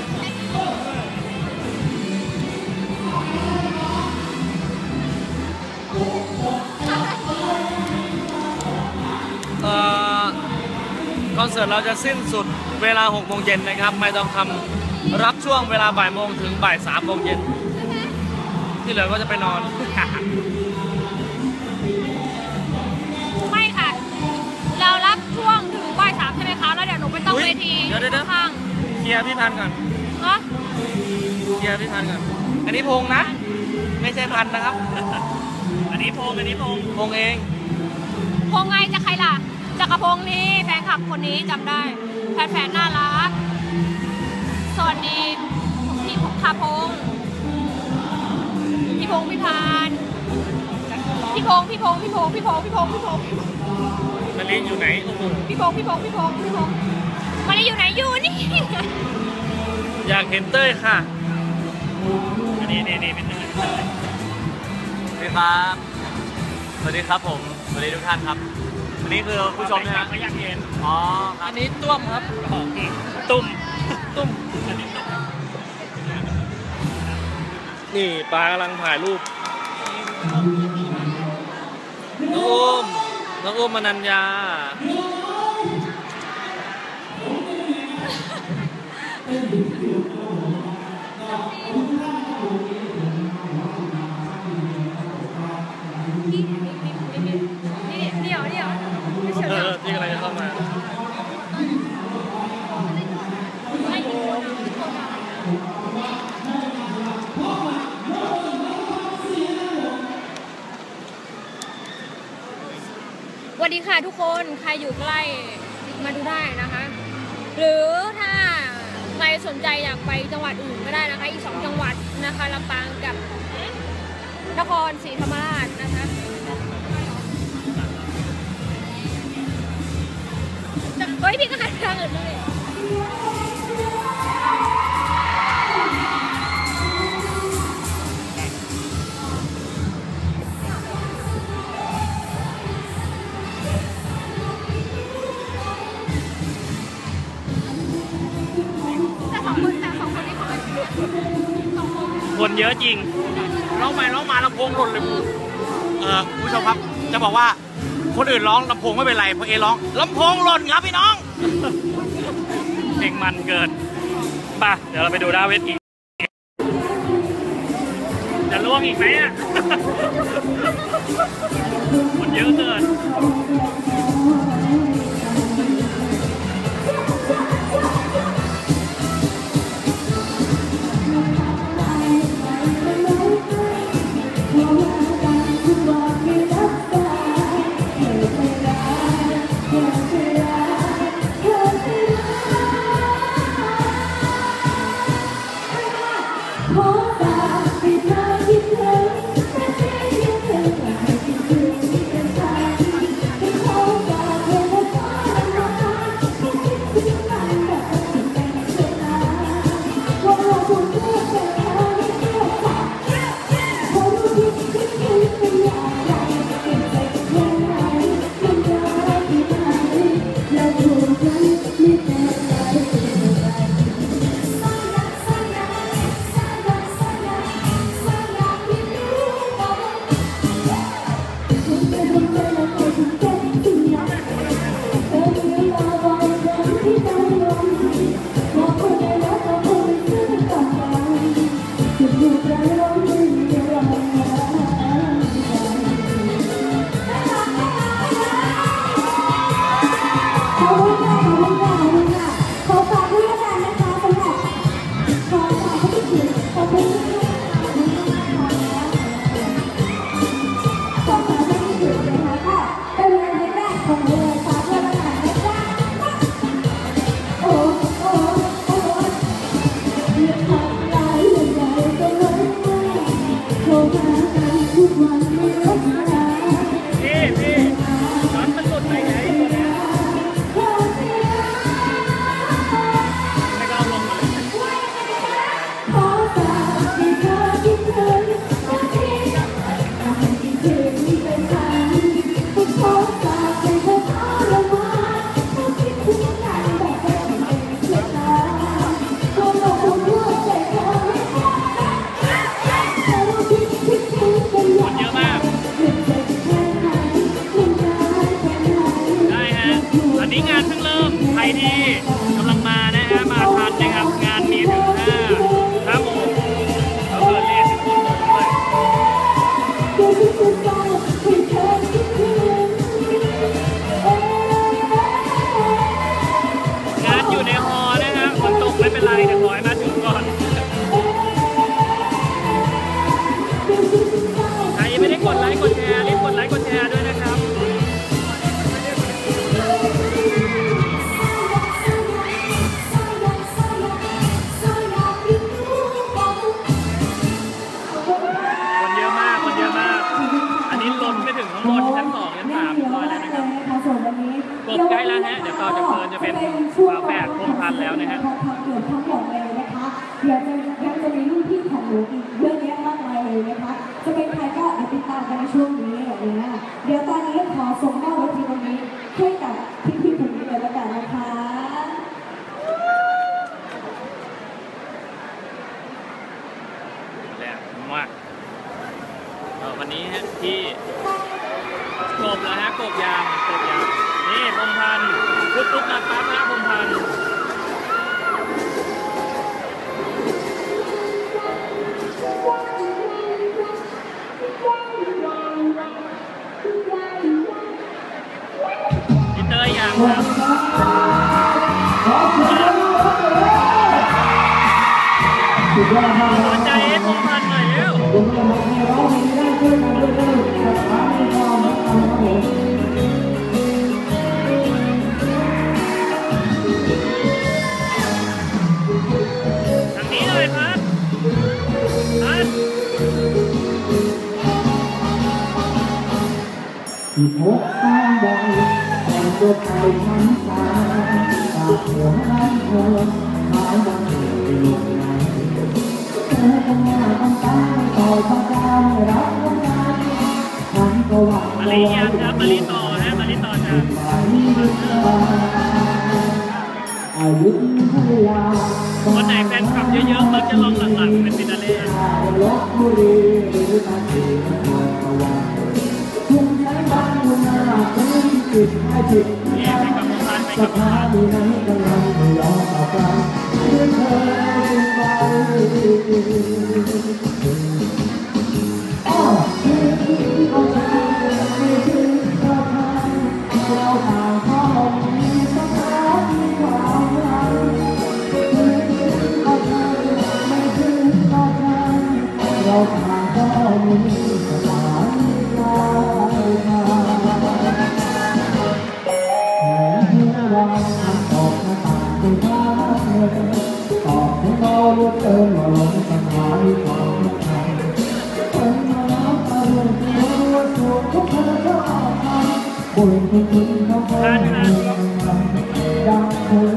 คอนเสิร์ตเราจะสิ้นสุดเวลา 6 โมงเย็นนะครับไม่ต้องทำรับช่วงเวลาบ่ายโมงถึงบ่าย3 โมงเย็นที่เหลือก็จะไปนอนไม่ค่ะ เรารับช่วงถึงบ่าย 3ใช่ไหมคะแล้วเดี๋ยวหนูไปต้องเวทีเดี๋ยวข้างเคลียร์พี่พันก่อนเนาะเคลียร์พี่พันก่อนอันนี้พงนะไม่ใช่พันนะครับ อันนี้พงเองพงไงจะใครล่ะจักรพงศ์นี่แฟนคลับคนนี้จำได้แฟนๆน่ารักสวัสดีพี่พาพงศ์พี่พงศ์พี่พานพี่พงศ์มะลิอยู่ไหนโอ้โหพี่พงศ์มาลีอยู่ไหนอยู่นี่อยากเห็นเต้ยค่ะอันนี้เป็นเต้ยสวัสดีครับสวัสดีครับผมสวัสดีทุกท่านครับอันนี้คือผู้ชมนะฮะอยากเห็นอ๋ออันนี้ตุ้มครับตุ้มอันนี้ตุ้มนี่ปลากำลังถ่ายรูปน้องอุ้มมนัญญาที่กำลังจะเข้ามาสวัสดีค่ะทุกคนใครอยู่ใกล้มาดูได้นะคะ หรือถ้าใครสนใจอยากไปจังหวัดอื่นก็ได้นะคะอีก2 จังหวัดนะคะลำปางกับนครศรีธรรมราชนะคะเฮ้ยพี่ก็หันทางอื่นเลยคนเยอะจริงร้องมาลำโพงหล่นเลยคุณผู้ชมครับจะบอกว่าคนอื่นร้องลำโพงไม่เป็นไรเพราะเอร้องลำโพงหล่นครับพี่น้องเพลงมันเกินป่ะเดี๋ยวเราไปดูดาวเวทีจะล่วงอีกไหมอ่ะคนเยอะเกินขอฝากให้เธอคิดถึงแต่เพียงคิดถึงและให้คิดถึงที่เป็นฉันให้ขอฝากให้เธอฟังนะคะให้คิดถึงกันแบบที่เป็นเช่นนั้นว่าเราควรเลือกแต่เธอให้เลือกจากเพราะรู้ที่คิดถึงเป็นอย่างไรเก็บใจแค่ไหนมันรักที่ไหนและถูกใจไม่แน่ใจเป็นอะไรงานเพิ่งเริ่มใครที่กำลังมานะฮะมาทันนะครับงานมีถึง5 โมงแล้วเปิดเรียนถึง6 โมงด้วยงานอยู่ในฮอนะฮะฝนตกไม่เป็นไรเดี๋ยวขอให้มาถึงก่อนใครยังไม่ได้กดไลค์กดแชร์รีบกดไลค์กดแชร์ด้วยนะครับกบใกล้แล้วฮะเดี๋ยวต่อจากเพลินจะเป็นฝาแฝดพงพันแล้วนะฮะทั้งหมดเลยนะคะเดี๋ยวยังจะมีรุ่นพี่ของหนูอีกเยอะแยะมากมายเลยนะคะจะเป็นใครก็ติดตามกันในช่วงนี้นะเดี๋ยวตอนนี้ขอส่งมอบเวทีตรงนี้ให้กับพี่ๆคนนี้เลยแล้วกันนะคะแล้วมาวันนี้ฮะที่กบแล้วฮะกบยางนี่พงพันธุ์ปุ๊บมาปั๊บนะพงพันธุ์พี่เตยอย่างครับหัวใจให้พงพันธุ์หน่อยเร็วที่พบสร้างใดแต่ก็ไปทั้งตาตาหัวนั้นเธอหายวังไปลงไหนเธอต้องหน้าต้องตาต่อพระเจ้ารักวันนั้นฉันก็หวังมาลียังครับมาลีต่อนะมาลีต่อจ้ะวันไหนแฟนคลับเยอะๆมักจะลงหลังๆเป็นฟินาเล่ลบบุรีหรือตาสีนครสวรรค์ทุ่งใช้บ้านหัวหน้าพื้นจิตให้จิตสภาพดีนั้นกำลังไม่ยอมเอากันเพื่อเธอไปเอาใจไม่ถึงก็ทำเราต่างก็มีสักครั้งมีความรักเอาใจไม่ถึงก็ทำเราต่างก็มีสถานตอบให้เราเดินมาลงสถานีคนคนคนเขาพอดังคน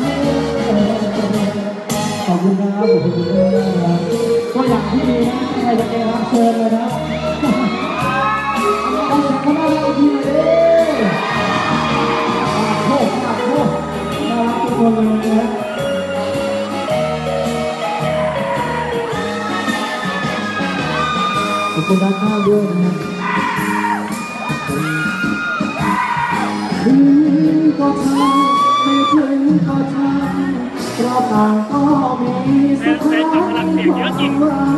ขอบคุณครับก็อย่างที่ดีนะใครจะไปรับเชิญเลยนะต้องเขาน่ารักดีเลยโคตรน่ารักทุกคนเลยนะขอบคุณด้านข้างด้วยนะถึงก็ช่างไม่ถึงก็ช่างเราต่างก็มีสุขและความหวังถึงก็ช่าง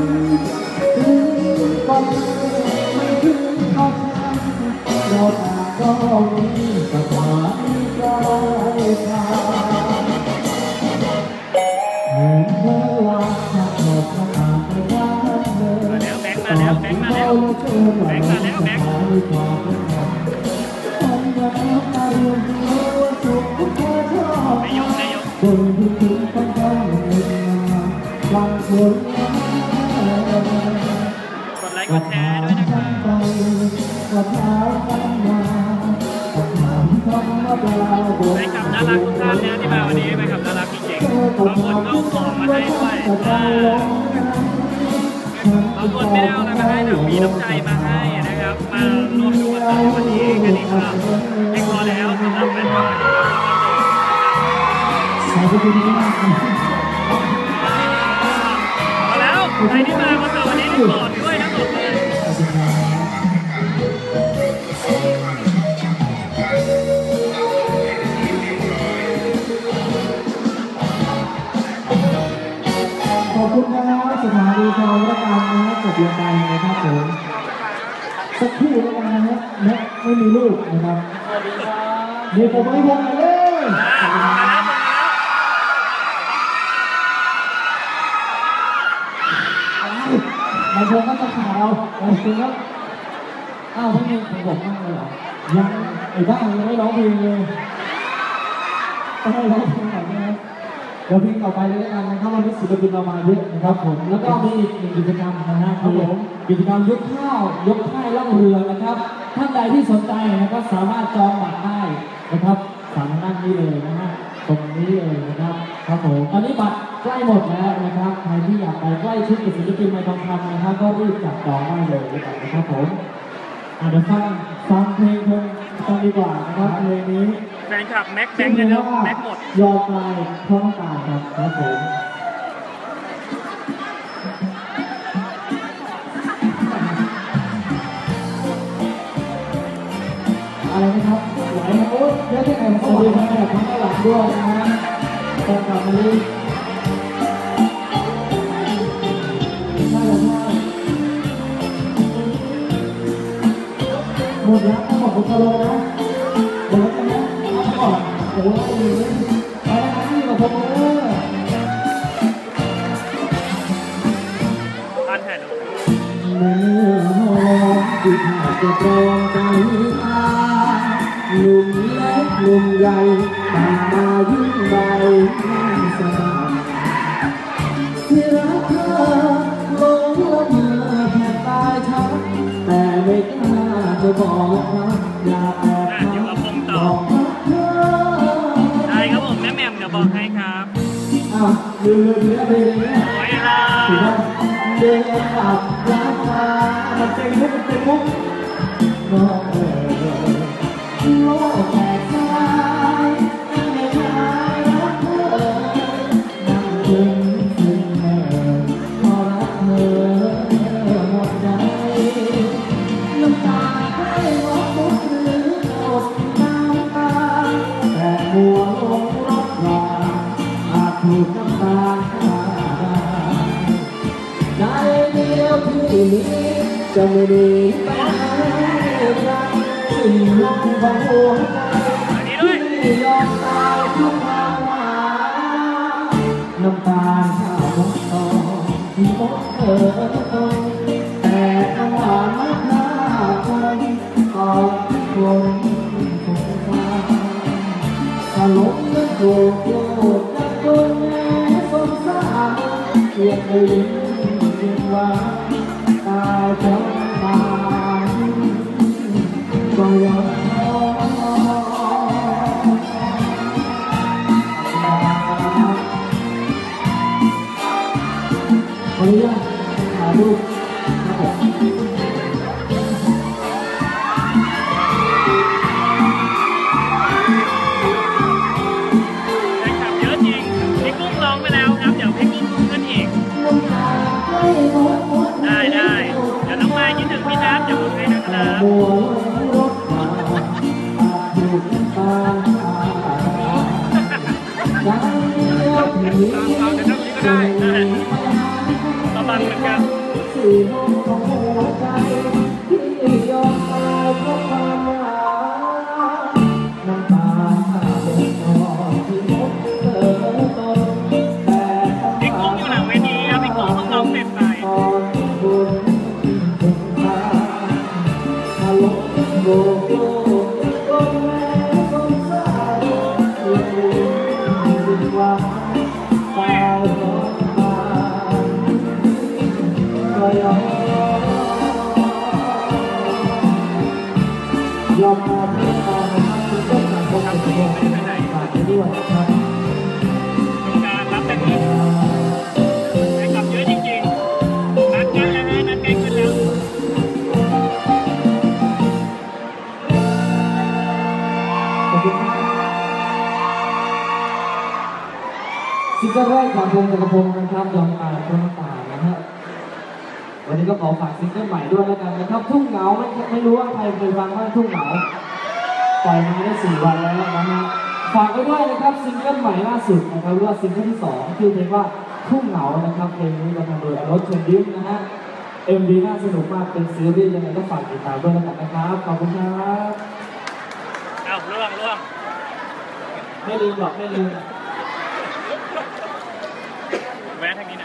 ไม่ถึงก็ช่างเราต่างก็มีสถานใจทางเหมือนเวลาขับรถมาต่างไปบ้านเลยมาแล้วแบงค์มาแล้วแบงค์มาแล้วแบงค์มาแล้วคนที่ถึงต้องการบางคนกดไลค์กดแชร์ด้วยนะครับไปขับน่ารักทุกท่านนะที่มาวันนี้ไปขับน่ารักจริงๆบางคนก็เอาของมาให้ด้วยบางคนไม่ได้เอาอะไรมาให้แต่มีน้ำใจมาให้นะครับมาร่วมดูคอนเสิร์ตวันนี้กันอีกครับไม่พอแล้วสำหรับแฟนคลับมาแล้วใครที่มาคอนเสิร์ตวันนี้กอดด้วยนะบอกเลยขอบคุณนะครับสถานีโทรทัศน์นะครับจบลงไปนะครับผมสักครู่แล้วกันนะครับไม่มีลูกนะครับเดี๋ยวผมให้วงเลยบางคนก็จะข่าวบางคนก็อ้าวไม่มีผมบอกมากเลยเหรอยังไอ้บ้ายังไม่ร้องเพลงเลยต้องให้ร้องเพลงก่อนนะครับเดี๋ยวเพลงต่อไปเลยแล้วกันนะครับวันนี้ศิลปินเรามาเยอะนะครับผมแล้วก็มีอีกหนึ่งกิจกรรมนะฮะครับผมกิจกรรมยกข้าวยกค่ายล่องเรือนะครับท่านใดที่สนใจนะครับสามารถจองบัตรได้นะครับสั่งนั่งนี้เลยนะฮะตรงนี้เลยนะครับครับผมตอนนี้บัตรใกล้หมดแล้วนะครับใครที่อยากไปใกล้ชิดกับศิลปินไมค์ทองคำนะครับก็รีบจับจองได้เลยนะครับผมเดี๋ยวฟังเพลงกันดีกว่านะครับเพลงนี้แฟนคลับแม็กแบงค์เลยนะแม็กหมดยอมตายพร้อมตายครับผมอะไรนะครับไหวนะโอ๊ยเยอะที่ไหนสวัสดีครับทั้งหลังด้วยนะฮะแฟนคลับมาเลยหมดแล้วทั้งหมดทุกคนเลยนะเดี๋ยวจะนะเอาก่อนโอ้ยไปนะนี่กับผมเลยท่านแทนเมื่อหอมที่ผ่านจะตรองใจตาหนุ่มเล็กหนุ่มใหญ่ต่างมายิ่งใหญ่สบายที่รักเธอลงละเมอแผ่ตายช้ำแต่ไม่กล้าจะบอกรักอยากแอบถามบอกรักเธอได้ครับผมแม่แหม่มเดี๋ยวบอกให้ครับลืมเนื้อเพลงนี้โอ้ยล่ะเดินขับรักมามันเป็นมุกโลกแตกสลายไม่คลายรักเธอนั่งถึงเมื่อพอรักเธอหมดใจน้ำตาให้หมดทุกหรืออดน้ำตาแต่มัวลงรักราอาจถูกน้ำตาฆ่าใจเดียวที่จะไม่ดีไปรักสิ่งลงของหัวใจที่ยอมตายทุกความหวานน้ำตาข้าวมกตองที่มกเธอต้องแต่น้ำหวานไม่ฆ่าคนก่อนคนคงมาตลกและโกรธโกรธจะโดนแม่สงสารเกลียดเลยยิ่งว่าตายเพราะตายก็ยอมถ่ายรูปครับผมแฟนคลับเยอะจริงพี่กุ้งร้องไปแล้วครับเดี๋ยวพี่กุ้งขึ้นอีกได้เดี๋ยวน้องไม้คิดถึงพี่นัทเดี๋ยวผมให้นะครับ เอาเดี๋ยวนั่งนี้ก็ได้ระบังเหมือนกันพี่กุ้งอยู่หลังเวทีครับพี่กุ้งเพิ่งร้องเสร็จไปยอมมาที่ตอนนะครับคุณต้นหลังคงจะเป็นไปไหนฝากไปด้วยนะครับการรับแต่เงินแฟนคลับเยอะจริงๆนัดกันแล้วนะนัดใกล้ขึ้นแล้วขอบคุณครับซิงเกิลแรกของวงจักรพงศ์นะครับยอมตายคนตายนะฮะวันนี้ก็ขอฝากซิงเกิลใหม่ด้วยแล้วกันนะครับทุ่งเหงาไม่รู้ว่าใครเคยฟังบ้างทุ่งเหงาปล่อยมาได้4 วันแล้วนะฮะฝากไว้ด้วยนะครับซิงเกิลใหม่ล่าสุดนะครับว่าซิงเกิลที่2ชื่อเพลงว่าทุ่งเหงานะครับเพลงนี้เราทำโดยรถเชิญยิ้มนะฮะ MV น่าสนุกมากเป็นซีรีส์ยังไงก็ฝากติดตามด้วยแล้วกันนะครับขอบคุณครับเอาล่วงไม่ลืมหรอกไม่ลืมแวะทางนี้หน่อย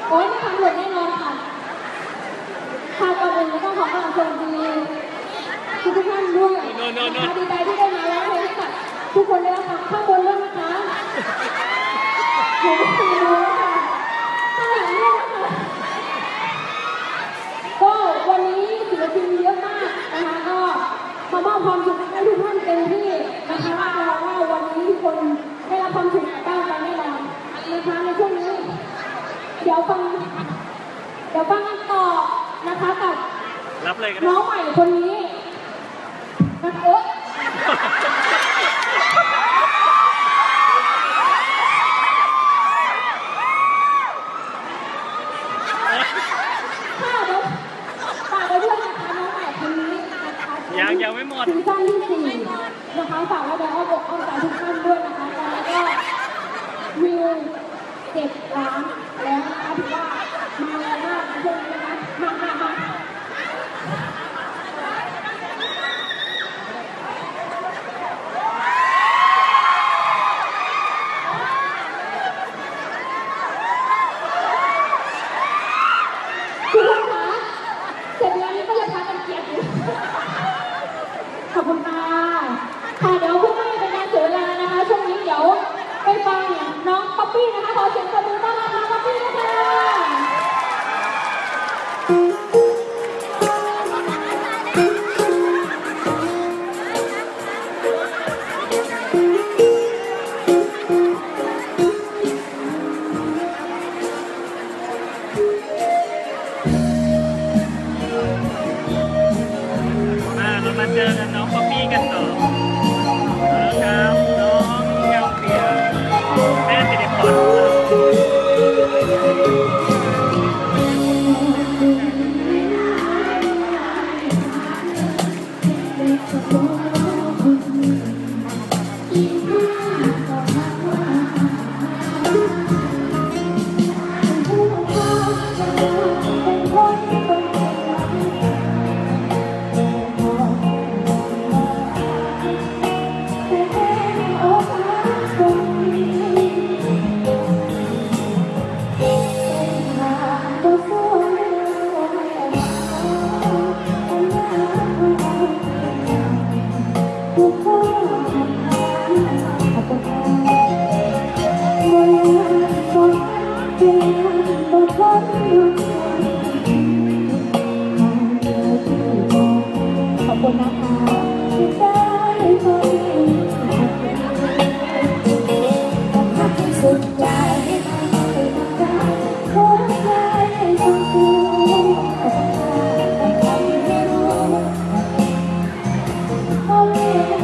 โอ้ยไม่ทำหล่นแน่นอนค่ะค่ะก่อนอื่นก็ต้องขอกำลังใจดีทุกท่านด้วยดีใจที่ได้มาแล้วเพลงให้กับทุกคนได้รับฟังข้างบนด้วยนะคะหนูไม่เคยรู้ค่ะข้างหลังด้วยนะคะก็วันนี้ศิลปินเยอะมากนะคะก็มามอบความสุขให้ทุกท่านเต็มที่นะคะว่าวันนี้ทุกคนได้รับความสุขกลับบ้านไปแน่นอนนะคะในช่วงนี้เดี๋ยวฟังกันต่อนะคะกับรับเลยกันน้องใหม่คนนี้นะคะโอ๊ยค่ะเดี๋ยวฝากไว้ด้วยนะคะน้องใหม่คนนี้นะคะยังไม่หมดซีซั่นที่4นะคะฝากไว้แล้วก็อ้อมใจทุกท่านด้วยนะคะตอนนี้ก็วิว7 ล้านแล้วนะคะถือว่ามาแรงมากช่วงนี้นะคะมาทุกคนคะเสร็จแล้วนี้ก็ยังพากันเกลียดอยู่ขอบคุณค่ะเดี๋ยวคุณไม่เป็นการเสียเวลานะคะช่วงนี้เดี๋ยวไปฟังน้องป๊อปปี้นะคะขอเสียงปรบมือต้อนรับน้องป๊อปปี้นะคะเรามาเจอกันน้องป๊อปปี้กันต่อครับน้องแก้วเปียแม่สิริพรขอบคุณนะคะที่ได้ฟังสุดใจขอใจฟังกูทำให้รู้เอาเอง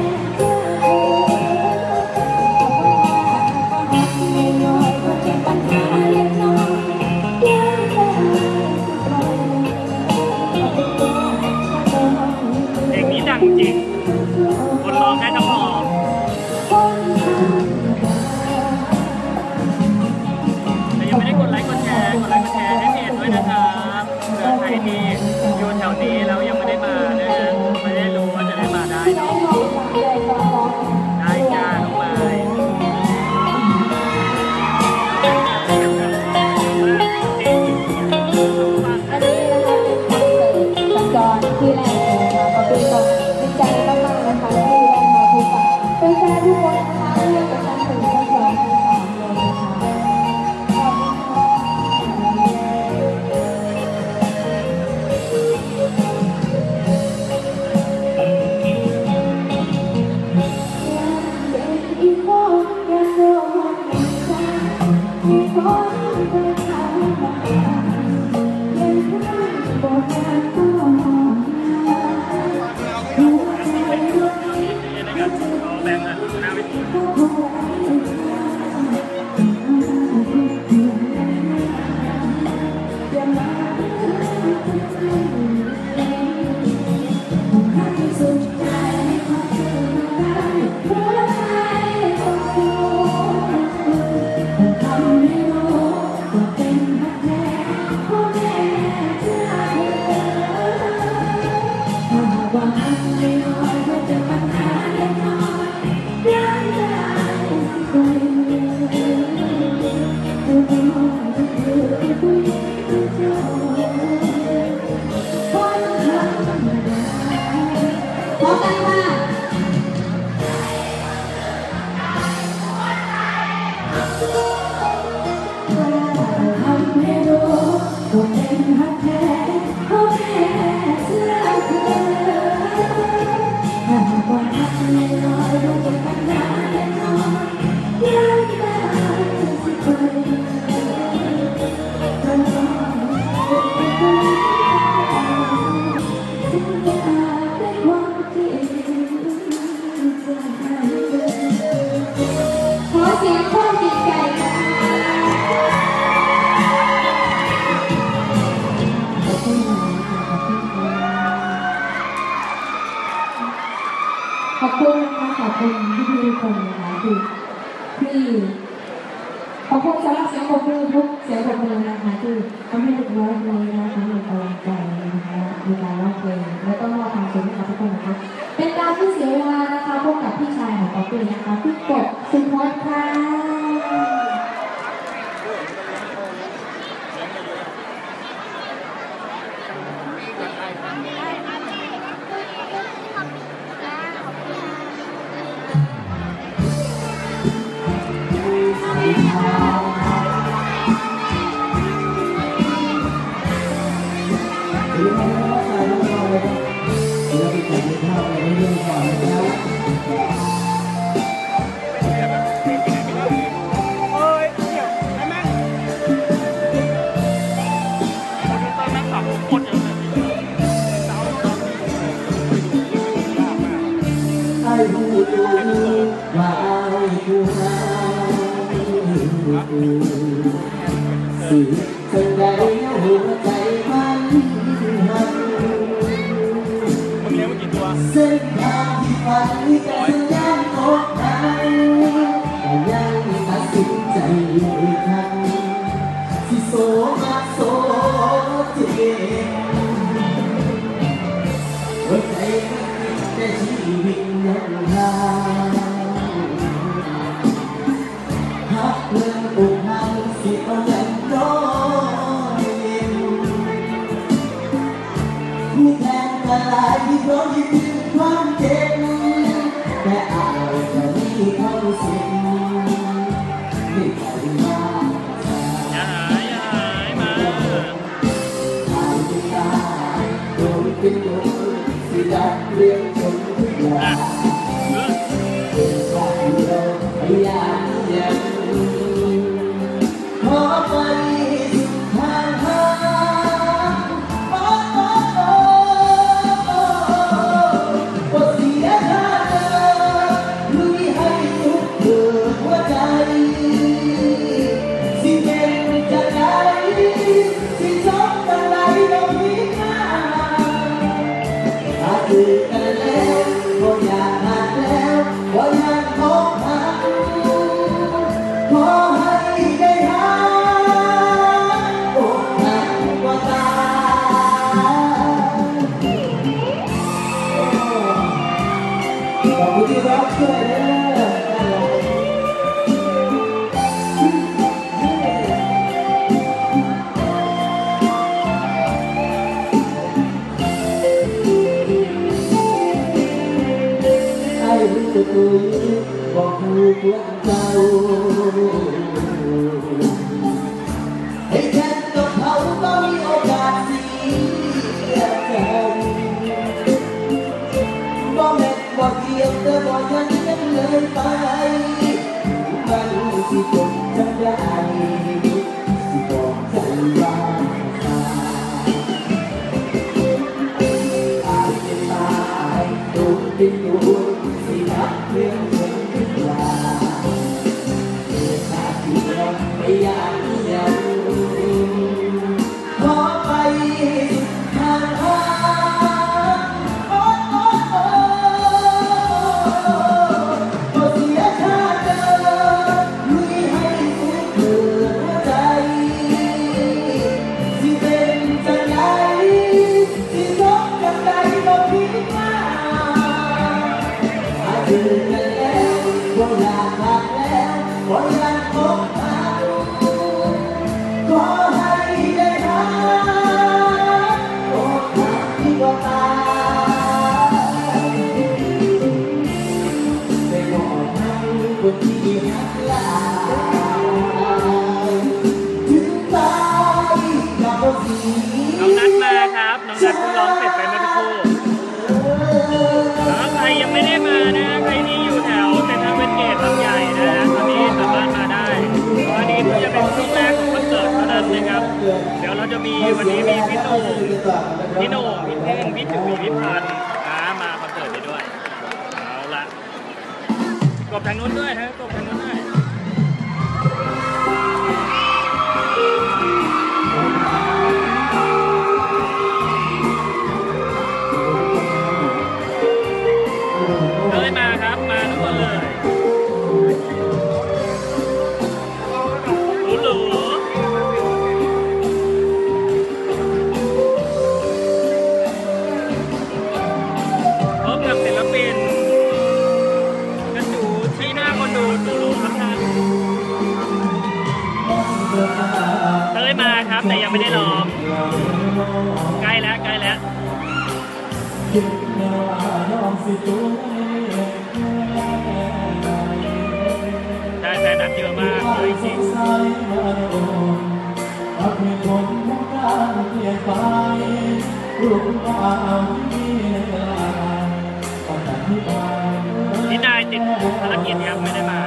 ไม่น้อยก็เป็นปัญหาเล็กน้อยยังได้เพลงนี้ดังจริงคนร้องได้น้ำหอมแต่ยังไม่ได้กดไลค์กดแชร์ให้เพจด้วยนะครับเผื่อใครที่อยู่แถวนี้แล้วยังไม่ได้มานะฮะไม่ได้รู้ว่าจะได้มาได้เนาะได้จ้าน้องไม้สัญจรที่แรกเลยค่ะขอบคุณตรงดีใจมากๆนะคะที่ได้มาพบกับแฟนๆทุกคนนะคะเรื่องประจำถึงชั้น 2 ชั้น 3เลยนะคะอีกคนยังโดนอีกคนเคยทำมายังคงบอกกันต่อหัวใจดวงนี้แบ่งกันหน้าเวทีอย่ามาสุดใจความสุขได้หัวใจต้องรู้ทำให้รู้ว่าเป็นแบบแม่พ่อแม่จะว่าไม่น้อยก็จะปัญหาเล็กน้อยยังได้คุยก็เป็นฮักแท้เขาแค่เชื่อเธอหากว่าฮักไม่ลอยลงบนพันดาวแน่นอนยังได้สิไปต้องรอเป็นคนถึงจะอาจได้ความจริงจะให้ขอเสียงคนจิตใจค่ะขอบคุณนะคะขอบคุณพี่ทุกคนนะคะที่ขอบคุณสำหรับเสียงปรบมือทุกเสียงปรบมือนะคะที่ทำให้เด็กน้อยคนนี้นะคะมีกำลังใจนะคะในการร้องเพลงและก็มอบความสุขให้กับทุกคนนะคะเป็นการที่เสียเวลานะคะพบกับพี่ชายของป๊อปปี้นะคะพี่กบสุพจน์ค่ะสิจังใดหัวใจมันหันเส้นทางที่ฝันแต่สัญญาณตกทันแต่ยังตัดสินใจอีกครั้งที่โสมาโสเจ็บหัวใจมันแต่ชีวิตยังหาหักเรื่องอกหักสิเอาอย่างร้อนเย็นผู้แทนกระไรที่เพราะยึดถือความเจ็บแต่อาจจะมีความสุขไม่ใช่มาอย่าหายมาทางที่ตาโดนเป็นโดนสิดักเรียงจนทุกอย่างว่าเราพยายามยังขอไปสุดทางหาว่าเสียค่าเธอลุยให้ทุกเธอหัวใจสิเป็นจะไหนสิชอบกันไหนเราพิจารณาถ้าเจอกันแล้วก็อยากหาแล้วก็อยากพบหาขอให้ได้หาอกหักกว่าตาขอบคุณที่รับช่วยนะไอ้รู้ตัวบอกลูกหลานเจ้าให้ฉันกับเขาก็มีโอกาสเสียใจบ่แม่นบ่เกี่ยวแต่บ่ฉันยังเลยไปมันสิจบจังได้สิบอกใจว่าตายเป็นตายโดนเป็นโดนสินับเรื่องเงินทุกอย่างถ้าที่เราไม่อยากยังขอไปทางหาก็เสียค่าเดินลุยให้สุดเธอหัวใจสิเป็นจังไงสิชอบกันใดก็พิจารณาถ้าเจอกันแล้วก็อยากรักแล้วก็อยากพบหามีวันนี้มีพี่โหน่งพี่เท่งพี่ถุยพี่พันธ์มาคอนเสิร์ตนี้ด้วยเอาละกบทางนู้นด้วยฮะกบทางนู้นด้วยมาครับมาทุกคนเลยหรูพบกับศิลปินกระจูที่หน้าคนดูตูรูครับท่านเต้ยมาครับแต่ยังไม่ได้ร้องใกล้แล้วได้แต่หนักเยอะมากเลยจริงพี่นายติดภารกิจครับไม่ได้มา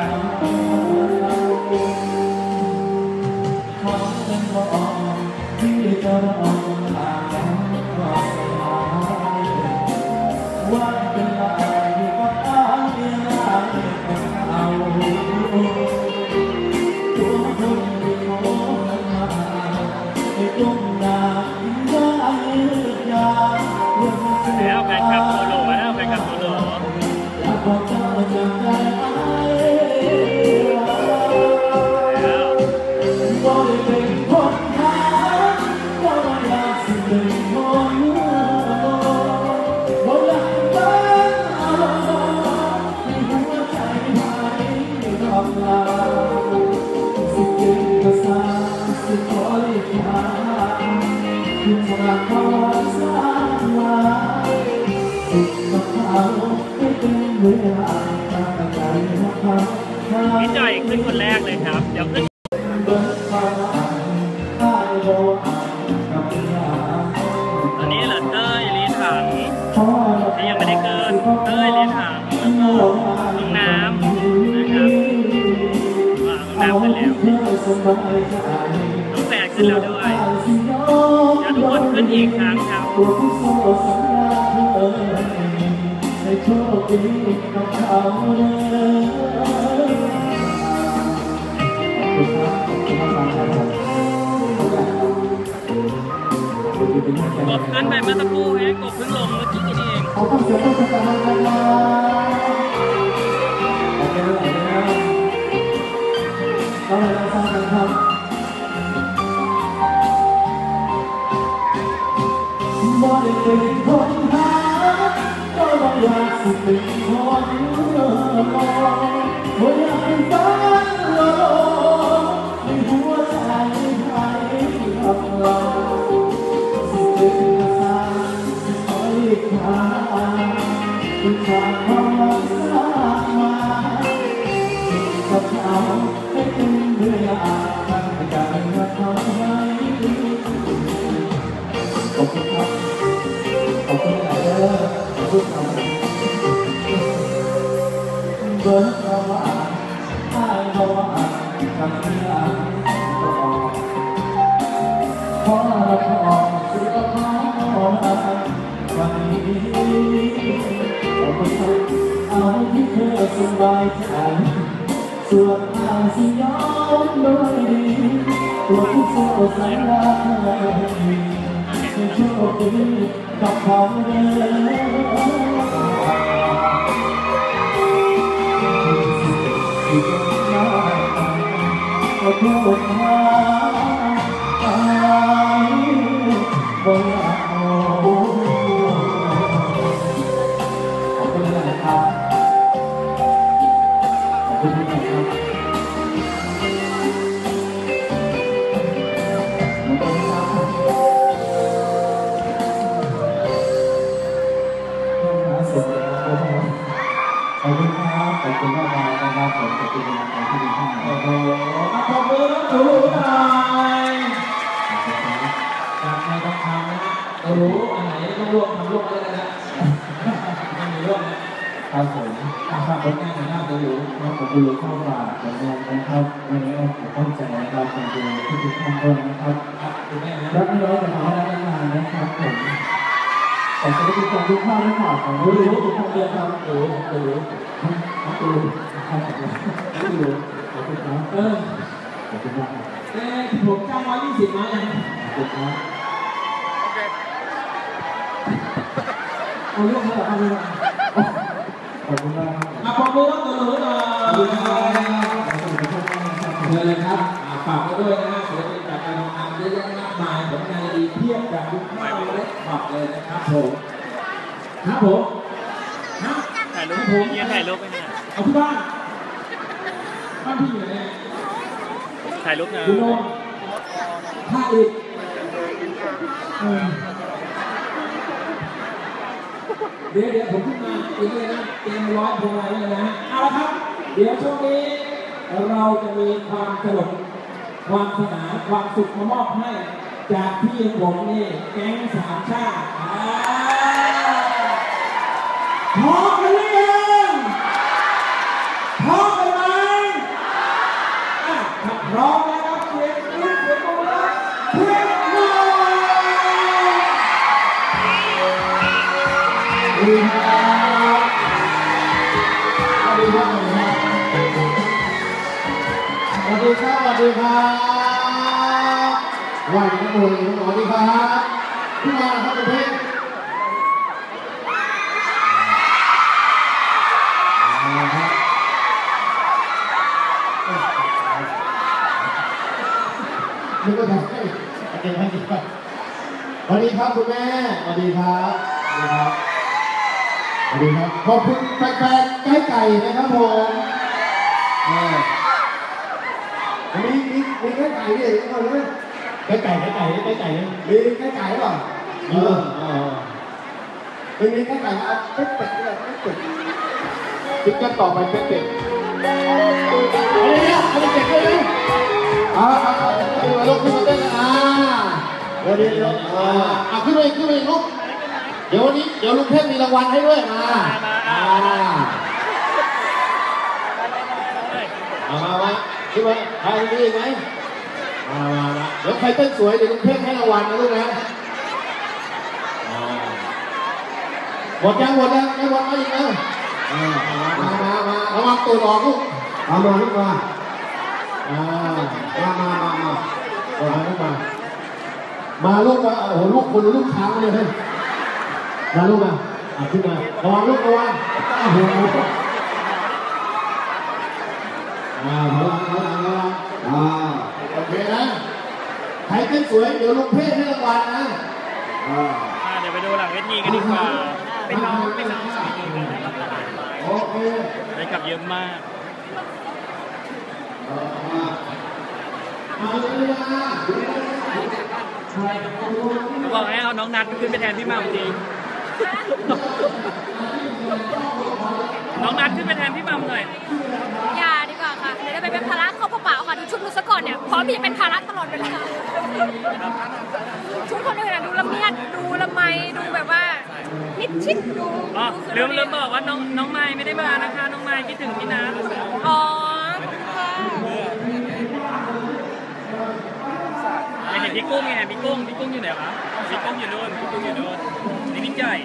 ว่าเป็นลายอยู่กับตาเรียลายเอาตัวคนที่โค้งมาในกลุ่มนาได้ยาแล้วแฟนคลับโซโล่มาแล้วแฟนคลับโซโล่อยากบอกเธอจากใจแล้วว่าได้เป็นคนหาว่าอยากสิเป็นคนสิเก่งภาษาสิขอเรียกหาคือฝากความสานมาสุดมาเขาให้เป็นเวลาตั้งใจนะครับพี่จ่อยขึ้นคนแรกเลยครับเดี๋ยวขึ้นตอนนี้เหลือเต้ยลีถังที่ยังไม่ได้เกินเต้ยลีถังแล้วก็น้องน้ำนะครับน้ำขึ้นแล้วน้องแฝดขึ้นแล้วด้วยเดี๋ยวทุกคนขึ้นอีกครั้งครับกบขึ้นไปเมื่อสักครู่เองกบเพิ่งลงเมื่อกี้นี่เองเราเลยฟังกันครับบ่ได้เป็นคนหาก็บ่อยากสิเป็นคนบ่อยากเป็นฝันโลในหัวใจใครกับเราสิเป็นภาษาสิคอยหาที่ทางความรักสร้างมากับเขาให้เป็นเวลาตั้งใจมาทำให้ขอบคุณครับขอบคุณอะไรขอบคุณครับเบิร์ดเราว่าถ้าเราว่าทำที่ร้านก็ออกเพราะเราออกสุดก็ขอวันนี้ขอบคุณครับเอาที่เธอสบายใจส่วนทางสิยอมโดยดีตัวผู้โซ่สายลาให้โชคดีกับเขาเลยที่จะมาขอโทษมาบ่อยากขอบคุณนะครับขอบคุณนะครับขอบคุณครับขอบคุณมากนะครับผมขอบคุณนะครับที่ดีมากโอ้โหมาขอบคุณน้องถูหน่อยจากในทองคำนะเรารู้อันไหนต้องร่วมทำร่วมอะไรนะไม่มีร่วมนะครับผมผลงานในหน้าจะรู้น้องผมรู้เข้ามาผลงานนะครับวันนี้ผมเข้าใจนะครับขอบคุณทุกท่านด้วยนะครับคุณแม่นะรักน้อยแต่ขอให้รักนานนะครับผมขอสวัสดีทุกคนทุกท่านและข่าวของรู้ทุกท่านเรียนครับรู้ขอบคุณครับขอบคุณครับขอบคุณมากผมจ้าง120มาเลยขอบคุณครับ เอาเรื่องนี้เหรอเอาเรื่องขอบคุณมากมาปรบมือว่าตัวหนูหน่อยเลยครับฝากไว้ด้วยนะฮะศิลปินจากการทำงานเยอะแยะมากมายผลงานดีเทียบกับทุกท่านเล็กขอบเลยนะครับผมครับผมถ่ายรูปยืนถ่ายรูปไปเนี่ยเอาที่บ้านพี่อยู่ไหนถ่ายรูปนะพี่โน่ท่าอีกเดี๋ยวผมขึ้นมาอีกเลยนะเตรียมร้อยพวงมาลัยเลยนะเอาละครับเดี๋ยวช่วงนี้เราจะมีความสนุกความสนานความสุขมามอบให้จากพี่ผมนี่แก๊งสามชาติพร้อมกันหรือยังพร้อมกันไหมถ้าพร้อมแล้วครับเสียงกรี๊ดเสียงโหร้องเพลงมาสวัสดีครับสวัสดีครับสวัสดีครับสวัสดีครับไหวกันหมดเลยสวัสดีครับพี่มาครับประเทศนึกว่าจะให้โอเคให้ดีครับสวัสดีครับคุณแม่สวัสดีครับสวัสดีครับสวัสดีครับขอบคุณแฟนๆไก่นะครับผมมีไก่เนี่ยก่อนเลยไก่มีไก่หรือเปล่ามีไก่เอาเป็ดด้วยเป็ดติ๊กกันต่อไปเป็ดอะไรเนี่ยเอาเป็ดด้วยลูกขึ้นมาเต้นเดี๋ยวขึ้นไปลูกเดี๋ยววันนี้เดี๋ยวลุงเทพมีรางวัลให้ด้วยมาขึ้นมาใครมีอีกไหมมาเดี๋ยวใครเต้นสวยเดี๋ยวลุงเทพให้รางวัลนะลูกนะหมดยังไม่หมดมาอีกแล้วมาระวังตัวออกลูกมาลูกมามาลูกมาโอ้โหลูกคนลูกช้างเลยเฮ้ยมาลูกมาขึ้นมาระวังลูกระวังโอ้โหโอเคนะใครเต้นสวยเดี๋ยวลุงเพ่ให้รางวัลนะเดี๋ยวไปดูหลังเวทีกันดีกว่าเป็นน้องโอเคได้กลับเยอะมากบอกให้เอาน้องนัทขึ้นไปแทนพี่มัมจริงน้องนัทขึ้นไปแทนพี่มัมหน่อยอย่าดีกว่าค่ะเดี๋ยวจะไปเป็นภาระเขาเปล่าๆค่ะดูชุดดูซะก่อนเนี่ยพร้อมที่จะเป็นภาระตลอดเวลาชุดคนอื่นดูละเมียดดูละไมดูแบบว่านิดชิดดูลืมบอกว่าน้องไม้ไม่ได้มานะคะน้องไม้คิดถึงพี่นัทเห็นพี่กุ้งไงพี่กุ้งอยู่ไหนวะพี่กุ้งอยู่โน่นนี่พี่ใหญ่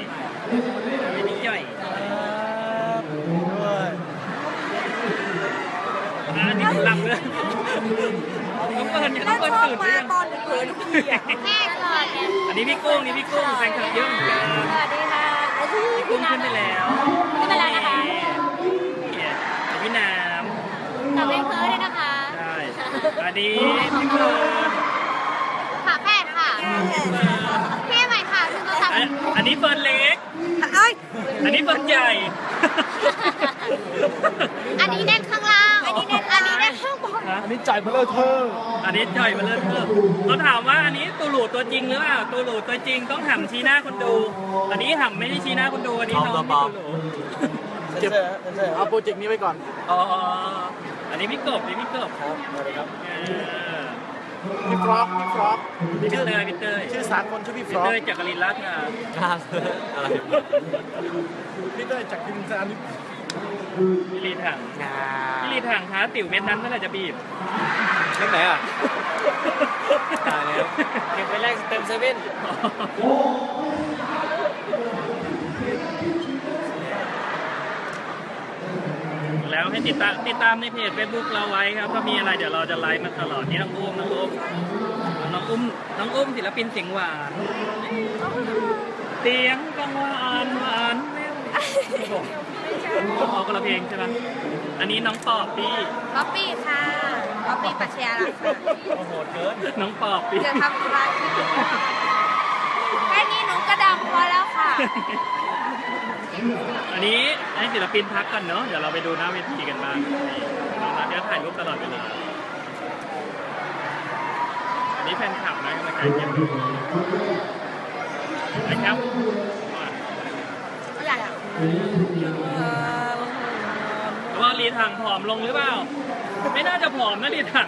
อันนี้หลับเลยต้องเปิดตื่นหรือยังตอนเปิดทุกทีอ่ะแม่ตลอดเนี่ยอันนี้พี่กุ้งแฟนคลับเยอะเหมือนกันสวัสดีค่ะพี่น้ำขึ้นไปแล้วนะคะพี่น้ำกับเพลงเพิร์ดด้วยนะคะใช่อันนี้พี่เพิร์ดค่ะแพทย์ค่ะพี่ใหม่ค่ะคุณตัวสับอันนี้เฟิร์นเล็กอันนี้เฟิร์นใหญ่อันนี้แน่นข้างล่างอันนี้แน่นข้างบนอันนี้จ่ายมาเลอะเทอะเขาถามว่าอันนี้ตูหลูตัวจริงหรือเปล่าตูหลูตัวจริงต้องห่ำชี้หน้าคนดูอันนี้ห่ำไม่ได้ชี้หน้าคนดูอันนี้น้องตูหลูเจ็บเอาโปรเจกต์นี้ไปก่อนอันนี้พี่กบครับสวัสดีครับพี่ฟล็อกพี่เตยชื่อสากลชื่อพี่ฟล็อกพี่เตยจากกลินรัตน์อะไรพี่เตยจากกินจานนี้พี่ลีถังท้าติ๋วเม็ดนั้นเมื่อไหร่จะบีบเล่นไหนอ่ะตายแล้วเก็บไปแรกเต็มเซเว่นแล้วให้ติดตามในเพจ Facebook เราไว้ครับถ้ามีอะไรเดี๋ยวเราจะไลฟ์มาตลอดนี่น้องอุ้มศิลปินเสียงหวานเสียงกังวานหวานแม่เอาคนละเพลงใช่ไหมอันนี้น้องปอบปี้ป๊อปปี้ค่ะป๊อปปี้ปัชญาลักษณ์ค่ะโอ้โหเกินน้องปอบปี้จะทำอะไรแค่นี้หนูก็ดำพอแล้วค่ะอันนี้ให้ศิลปินพักกันเนาะเดี๋ยวเราไปดูหน้าเวทีกันบ้างเดี๋ยวถ่ายรูปตลอดเวลาอันนี้แฟนคลับนะกำลังใจเยอะนะครับว่าลีถังผอมลงหรือเปล่าไม่น่าจะผอมนะลีถัง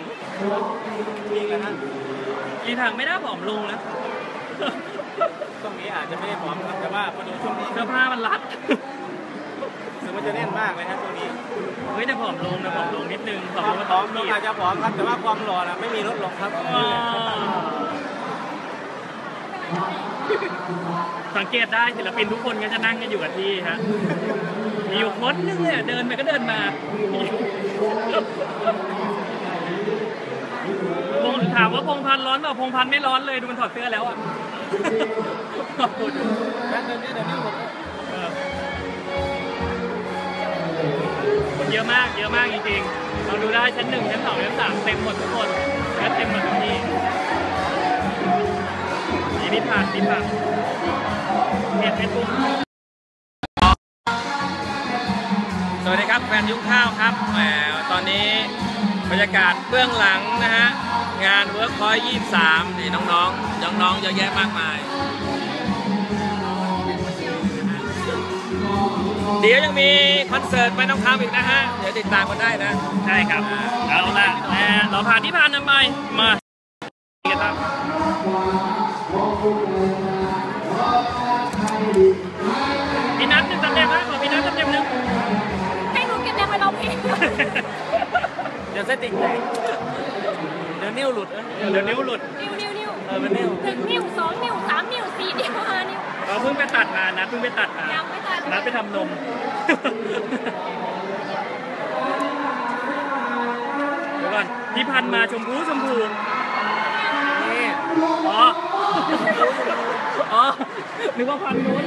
ลีถังไม่น่าผอมลงนะช่วงนี้อาจจะไม่ได้พร้อมครับแต่ว่าพอดูช่วงนี้เสื้อผ้ามันรัดถึงมันจะแน่นมากเลยครับช่วงนี้เฮ้ยแต่ผอมลงนะผอมลงนิดนึงผอมลงพร้อมอาจจะพร้อมครับแต่ว่าความหล่อนะไม่มีลดลงครับสังเกตได้ศิลปินทุกคนก็จะนั่งกันอยู่กับที่ฮะมีอยู่คนนึงเนี่ยเดินไปก็เดินมาถามว่าพงพันร้อนเปล่าพงพันไม่ร้อนเลยดูมันถอดเสื้อแล้วอ่ะคนเยอะมากจริงๆเราดูได้ชั้น 1 ชั้น 2 ชั้น 3เต็มหมดทุกคนและเต็มหมดทุกที่นี่ผ่านเพจเฟซบุ๊กสวัสดีครับแฟนยุ้งข้าวครับแหมตอนนี้บรรยากาศเบื้องหลังนะฮะงานเวิร์คพอยต์23นี่น้องๆเยอะแยะมากมายเดี๋ยวยังมีคอนเสิร์ตไปน้องคำอีกนะฮะเดี๋ยวติดตามกันได้นะใช่ครับเอาละเราผ่านที่ผ่านนั้นไปมากันครับพี่นัท1 ตำแหน่งนะขอพี่นัท1 ตำแหน่งให้หนูเก็บแรงไปร้องเพลงเดี๋ยวเซตติ้งแตกเดี๋ยวนิ้วหลุดนิ้วมันนิ้ว 1 นิ้ว2 นิ้ว3 นิ้ว4 นิ้ว5 นิ้วเราเพิ่งไปตัดมานะยังไม่ตัดนัดไปทำนมเดี๋ยวก่อนพี่พันมาชมพูนี่อ๋อนึกว่าพันนู้น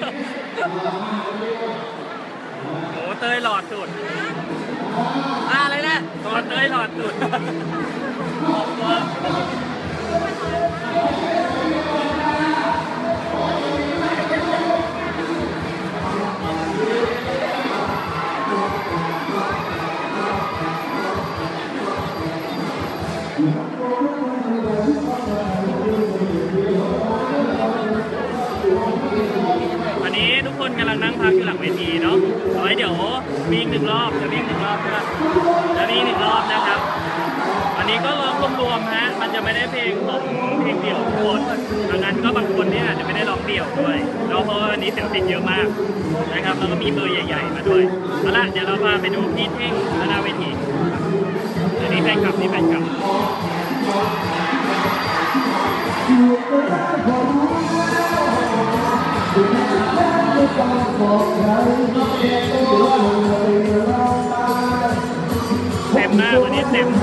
โอ้เตยหลอดสุดอะไรนะตัวเตยหลอดสุดวันนี้ทุกคนกำลังนั่งพักอยู่หลังเวทีเนาะเอาไว้เดี๋ยวมีอีก1 รอบจะมีอีก1 รอบใช่ไหมจะมีอีก1 รอบนะครับอันนี้ก็ร้องรวมๆฮะมันจะไม่ได้เพลงของเพลงเดี่ยวทุกคนดังนั้นก็บางคนเนี่ยอาจจะไม่ได้ร้องเดี่ยวด้วยแล้วเพราะวันนี้ศิลปินเยอะมากนะครับแล้วก็มีเบอร์ใหญ่ๆมาด้วยเอาละเดี๋ยวเราพาไปดูพี่เท่งหน้าเวทีอันนี้แฟนคลับเต็มมากวันนี้เต็ม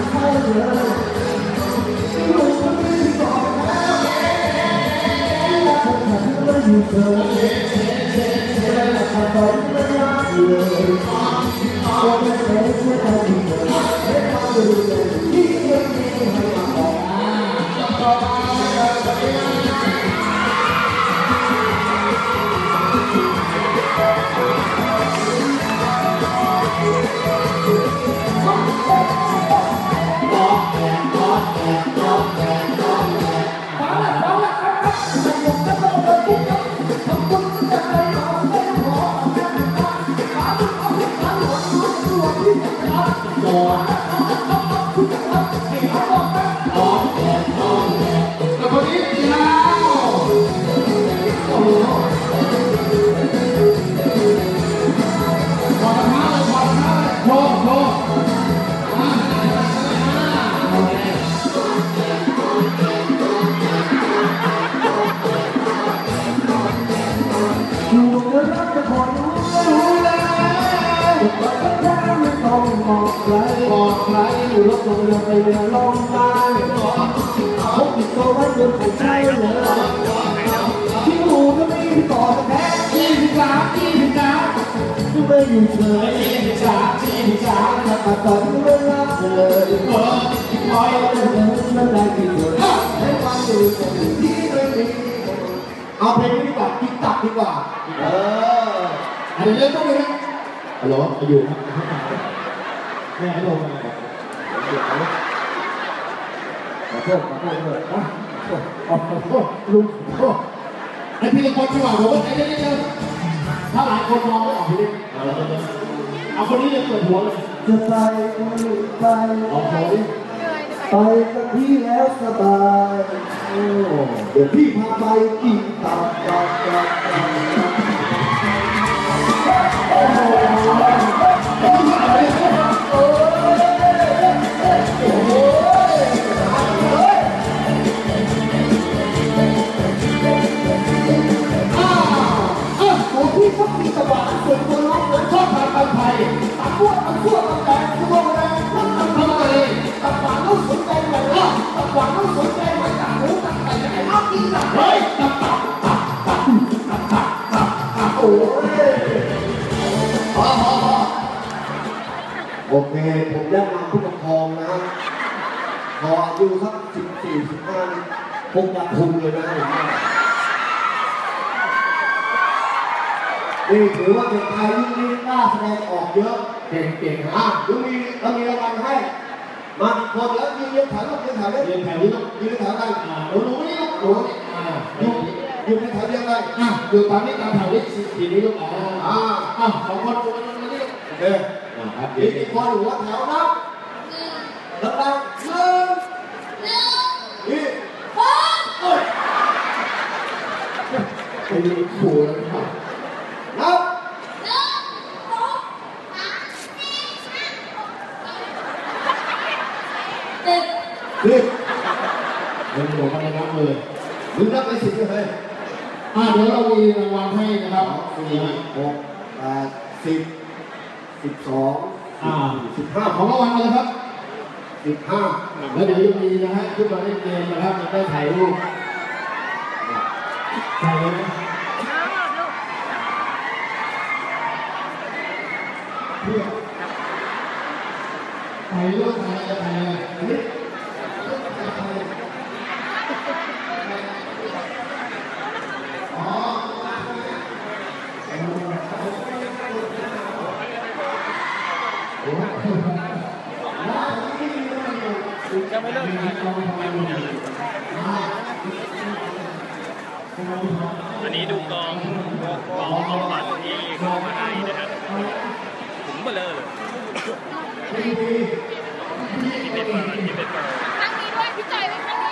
รถลงเรือไปเรือลงใต้พกติดตัวไว้บนของใจเลยที่หูก็มีที่ต่อตะแคงที่ไม่อยู่เฉยที่จ๋าถ้าตัดต่อที่ไม่รักเลยคอยเดินนั่นแหละที่สุดให้ความสุขที่ไม่มีเอาเพลงนี้ดีกว่าติ๊กตักดีกว่าอันนี้เล่นต้องเลยนะฮัลโหลอยู่ครับแม่ให้ลงมาขอโทษลุงไอพี่ละคนที่ว่าผมว่าไอ้เนี่ยถ้าหลายคนมองไม่ออกพี่เอาคนนี้เลยเปิดหัวเลยจะไปไปกับพี่แล้วสบายเดี๋ยวพี่พาไปกินตับพี่ชอบกินตะวันส่วนตัวน้องชอบทานตับไทยตับพวกตับแดงตัวแดงตับทะเลตับหวานต้องสนใจไหมล่ะตับหวานต้องสนใจไหมตับหมูตับไก่ไหนเอากินตับเฮ้ยตับโอ้ยโอเคผมแนะนำผู้ปกครองนะพออายุสัก14-15คงจะทุนเลยนะนี่ถือว่าเด็กไทยยุคนี้กล้าแสดงออกเยอะเก่งครับยุคนี้เรามีรางวัลให้มาอีกคนแล้วยืนแถวนี้ยืนแถวกันหนูนี่ยืนในแถวเดียวกันอยู่ตามนี้ตามแถวนี้ทีนี้ลูกสองคนดูกันมานี่โอเคอีกคนหัวแถวนับดังนี่ไอ้นี่ขู่แล้วครับนับ10เป็นหัวกันนับเลยมึงนับไป10เลยเดี๋ยวเรามีรางวัลให้นะครับ4 6 8 10 12 15ของรางวัลเลยครับ15แล้วเดี๋ยวยังมีนะฮะขึ้นมาเล่นเกมนะครับได้ถ่ายรูปใช่ไหมถ่ายรูปถ่ายยังไม่เลิกอันนี้ดูกองของขวัญที่เข้ามาให้นะครับถุงเบลอเลยที่เป็นครั้งนี้ด้วยพี่ใจไว้ครั้งนี้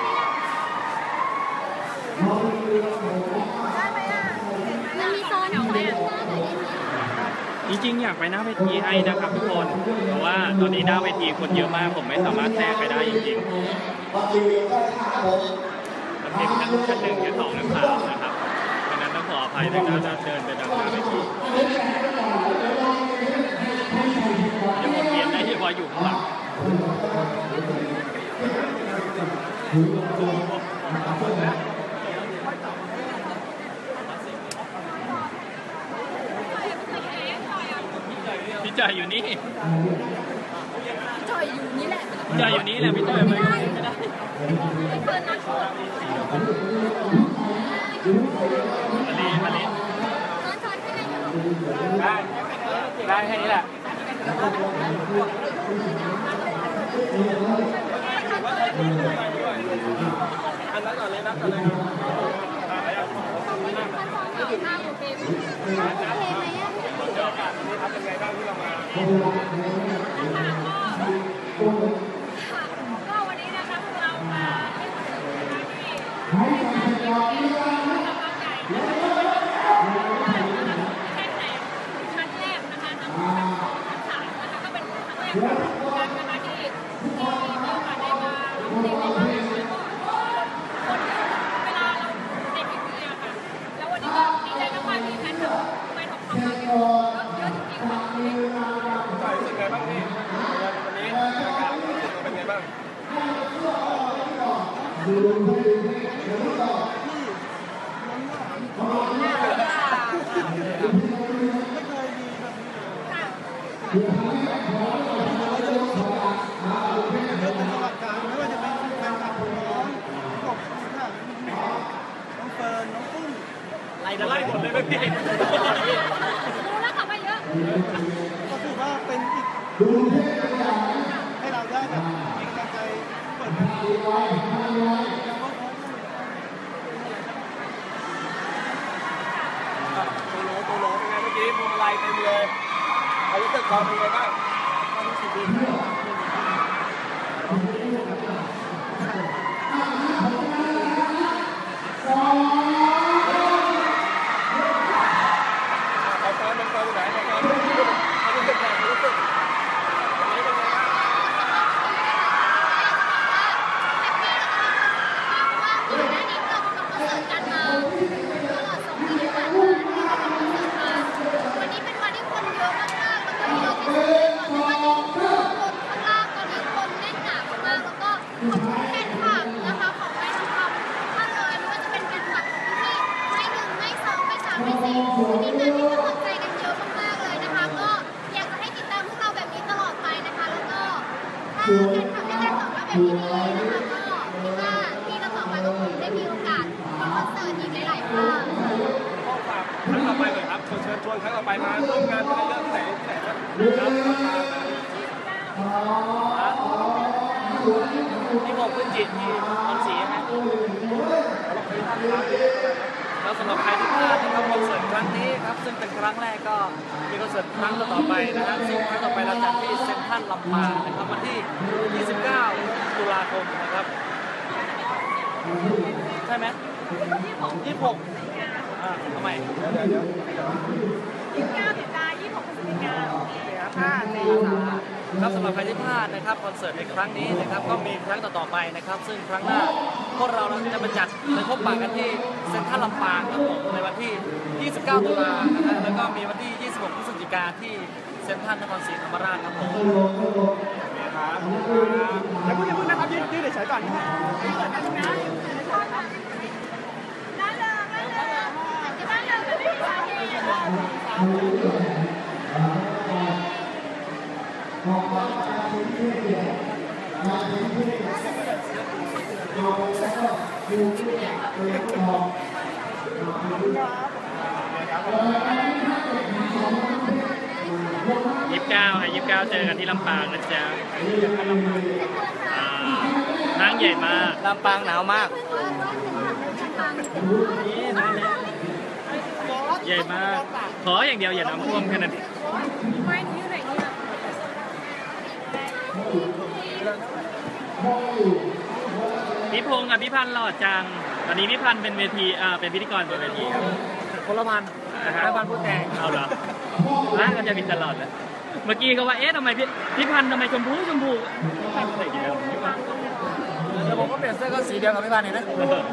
ได้ไหมอ่ะมันมีโซนอยู่ไหมอ่ะจริงๆอยากไปหน้าเวทีให้นะครับทุกคนแต่ว่าตอนนี้หน้าเวทีคนเยอะมากผมไม่สามารถแทรกไปได้จริงๆมันเป็นชั้น1ชั้น2ชั้น3นะครับเพราะนั้นต้องขออภัยในการเดินไปทางหน้าเวทียังวนเวียนได้ที่คอยอยู่ข้างหลังพี่จ่ายอยู่นี่จ่อยอยู่นี่แหละพี่จ่ายอยู่นี่แหละพี่จ่ายไม่ได้ไม่เกินนักโทษมาลีได้แค่นี้แหละอันนั้นก่อนเลยนะก่อนเลยก็วันนี้นะคะพวกเรามาชั้นแรกนะคะชั้น3นะคะก็เป็นครั้งแรกของการนะคะที่มีโอกาสได้มาเด็กในบ้านแล้วก็คนเวลาเราเด็กอยู่เนี่ยค่ะแล้ววันนี้ก็ดีใจมากๆที่แฟนคลับไปทำความดีเยอะจริงๆค่ะรู้สึกไงบ้างพี่วันนี้ไล่จะไล่หมดเลยไหมพี่รู้แล้วขับไปเยอะก็ถือว่าเป็นอีกให้เราได้แบบมีกำลังใจเปิดงานตัวโหเป็นไงเมื่อกี้พวงมาลัยเต็มเลยความรู้สึกเราเป็นไงบ้างความรู้สึกดีชวนครั้งต่อไปมาร่วมงานกันเยอะที่ไหนครับที่6 พฤศจิกายนที่คอนศรีนะแล้วสำหรับใครที่พลาดที่เข้าคอนเสิร์ตครั้งนี้ครับซึ่งเป็นครั้งแรกก็มีคอนเสิร์ตครั้งต่อไปนะครับซึ่งครั้งต่อไปเราจัดที่เซ็นทรัลลำปางนะครับวันที่ 29 ตุลาคมนะครับใช่ไหม26ทำไม 29 ตุลา26 พฤศจิกายนครับสำหรับใครที่พลาดนะครับคอนเสิร์ตในครั้งนี้นะครับก็มีครั้งต่อๆไปนะครับซึ่งครั้งหน้าพวกเราจะมาจัดไปพบปะกันที่เซ็นทรัลลำปางครับผมในวันที่ 29 ตุลานะฮะแล้วก็มีวันที่ 26 พฤศจิกายนที่เซ็นทรัลนครศรีธรรมราชครับผมแล้วพูดนะครับยืดเฉยก่อน 29 เจอกันที่ลำปางนะจ๊ะน้ำใหญ่มากลำปางหนาวมากใหญ่มากขออย่างเดียวอย่าน้ำท่วมแค่นั้นเองไม่หนูอยู่ไหนเนี่ยพี่พงษ์กับพี่พันธ์หล่อจังตอนนี้พี่พันธ์เป็นเวทีเป็นพิธีกรบนเวทีครับคนละพันพันผู้แต่งเอาเหรอร้านก็จะมีตลอดเลยเมื่อกี้ก็ว่าเอ๊ะทำไมพี่พันธ์ทำไมชมพูพันธ์ใส่กี่เดียวเดี๋ยวผมก็เปลี่ยนเสื้อก็สีเดียวกับพี่พันธ์นี่นะ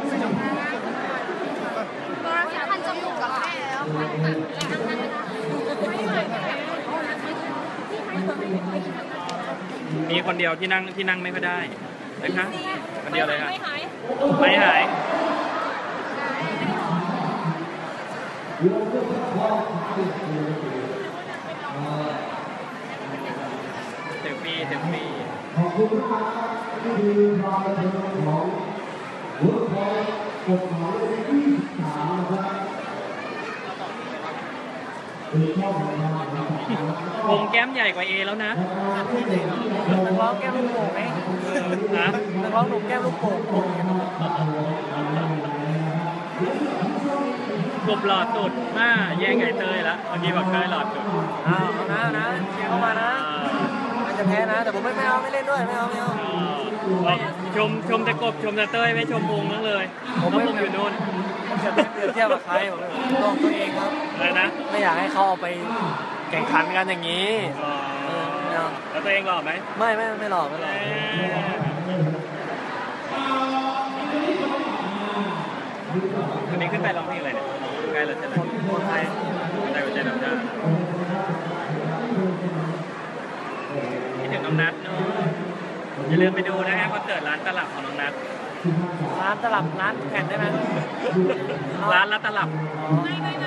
พันจมูกกับแม่แล้วมีคนเดียวที่นั่งไม่ค่อยได้นะคะคนเดียวเลยครับไม่หายไม่หายเต็มปีขอบคุณมากที่ดูรายการของเวิร์กพอยต์กฎหมายที่23นะครับวงแก้มใหญ่กว่าเอแล้วนะนักร้องแก้มลูกโป่งไหมนะนักร้องหนุ่มแก้มลูกโป่งกบหลอดตุดมาแย่งไก่เตยแล้วเมื่อกี้บอกเตยหลอดตุดเอานะเชียร์เข้ามานะมันจะแพ้นะแต่ผมไม่เอาไม่เล่นด้วยไม่เอาชมแต่กบชมแต่เตยไม่ชมวงนั่งเลยผมอยู่นู่นผมจะเปรียบเทียบกับใครผมลองตัวเองครับอะไรนะไม่อยากให้เขาเอาไปแข่งขันกันอย่างนี้แล้วตัวเองหล่อไหมไม่หล่อวันนี้ขึ้นไปร้องเพลงอะไรเนี่ยใกล้แล้วใช่ไหมคนไทยได้หัวใจน้ำชาคิดถึงน้องนัทเนาะอย่าลืมไปดูนะฮะคอนเสิร์ตร้านตลับของน้องนัทร้านตลับร้านแผ่นได้ไหมร้านละตลับไม่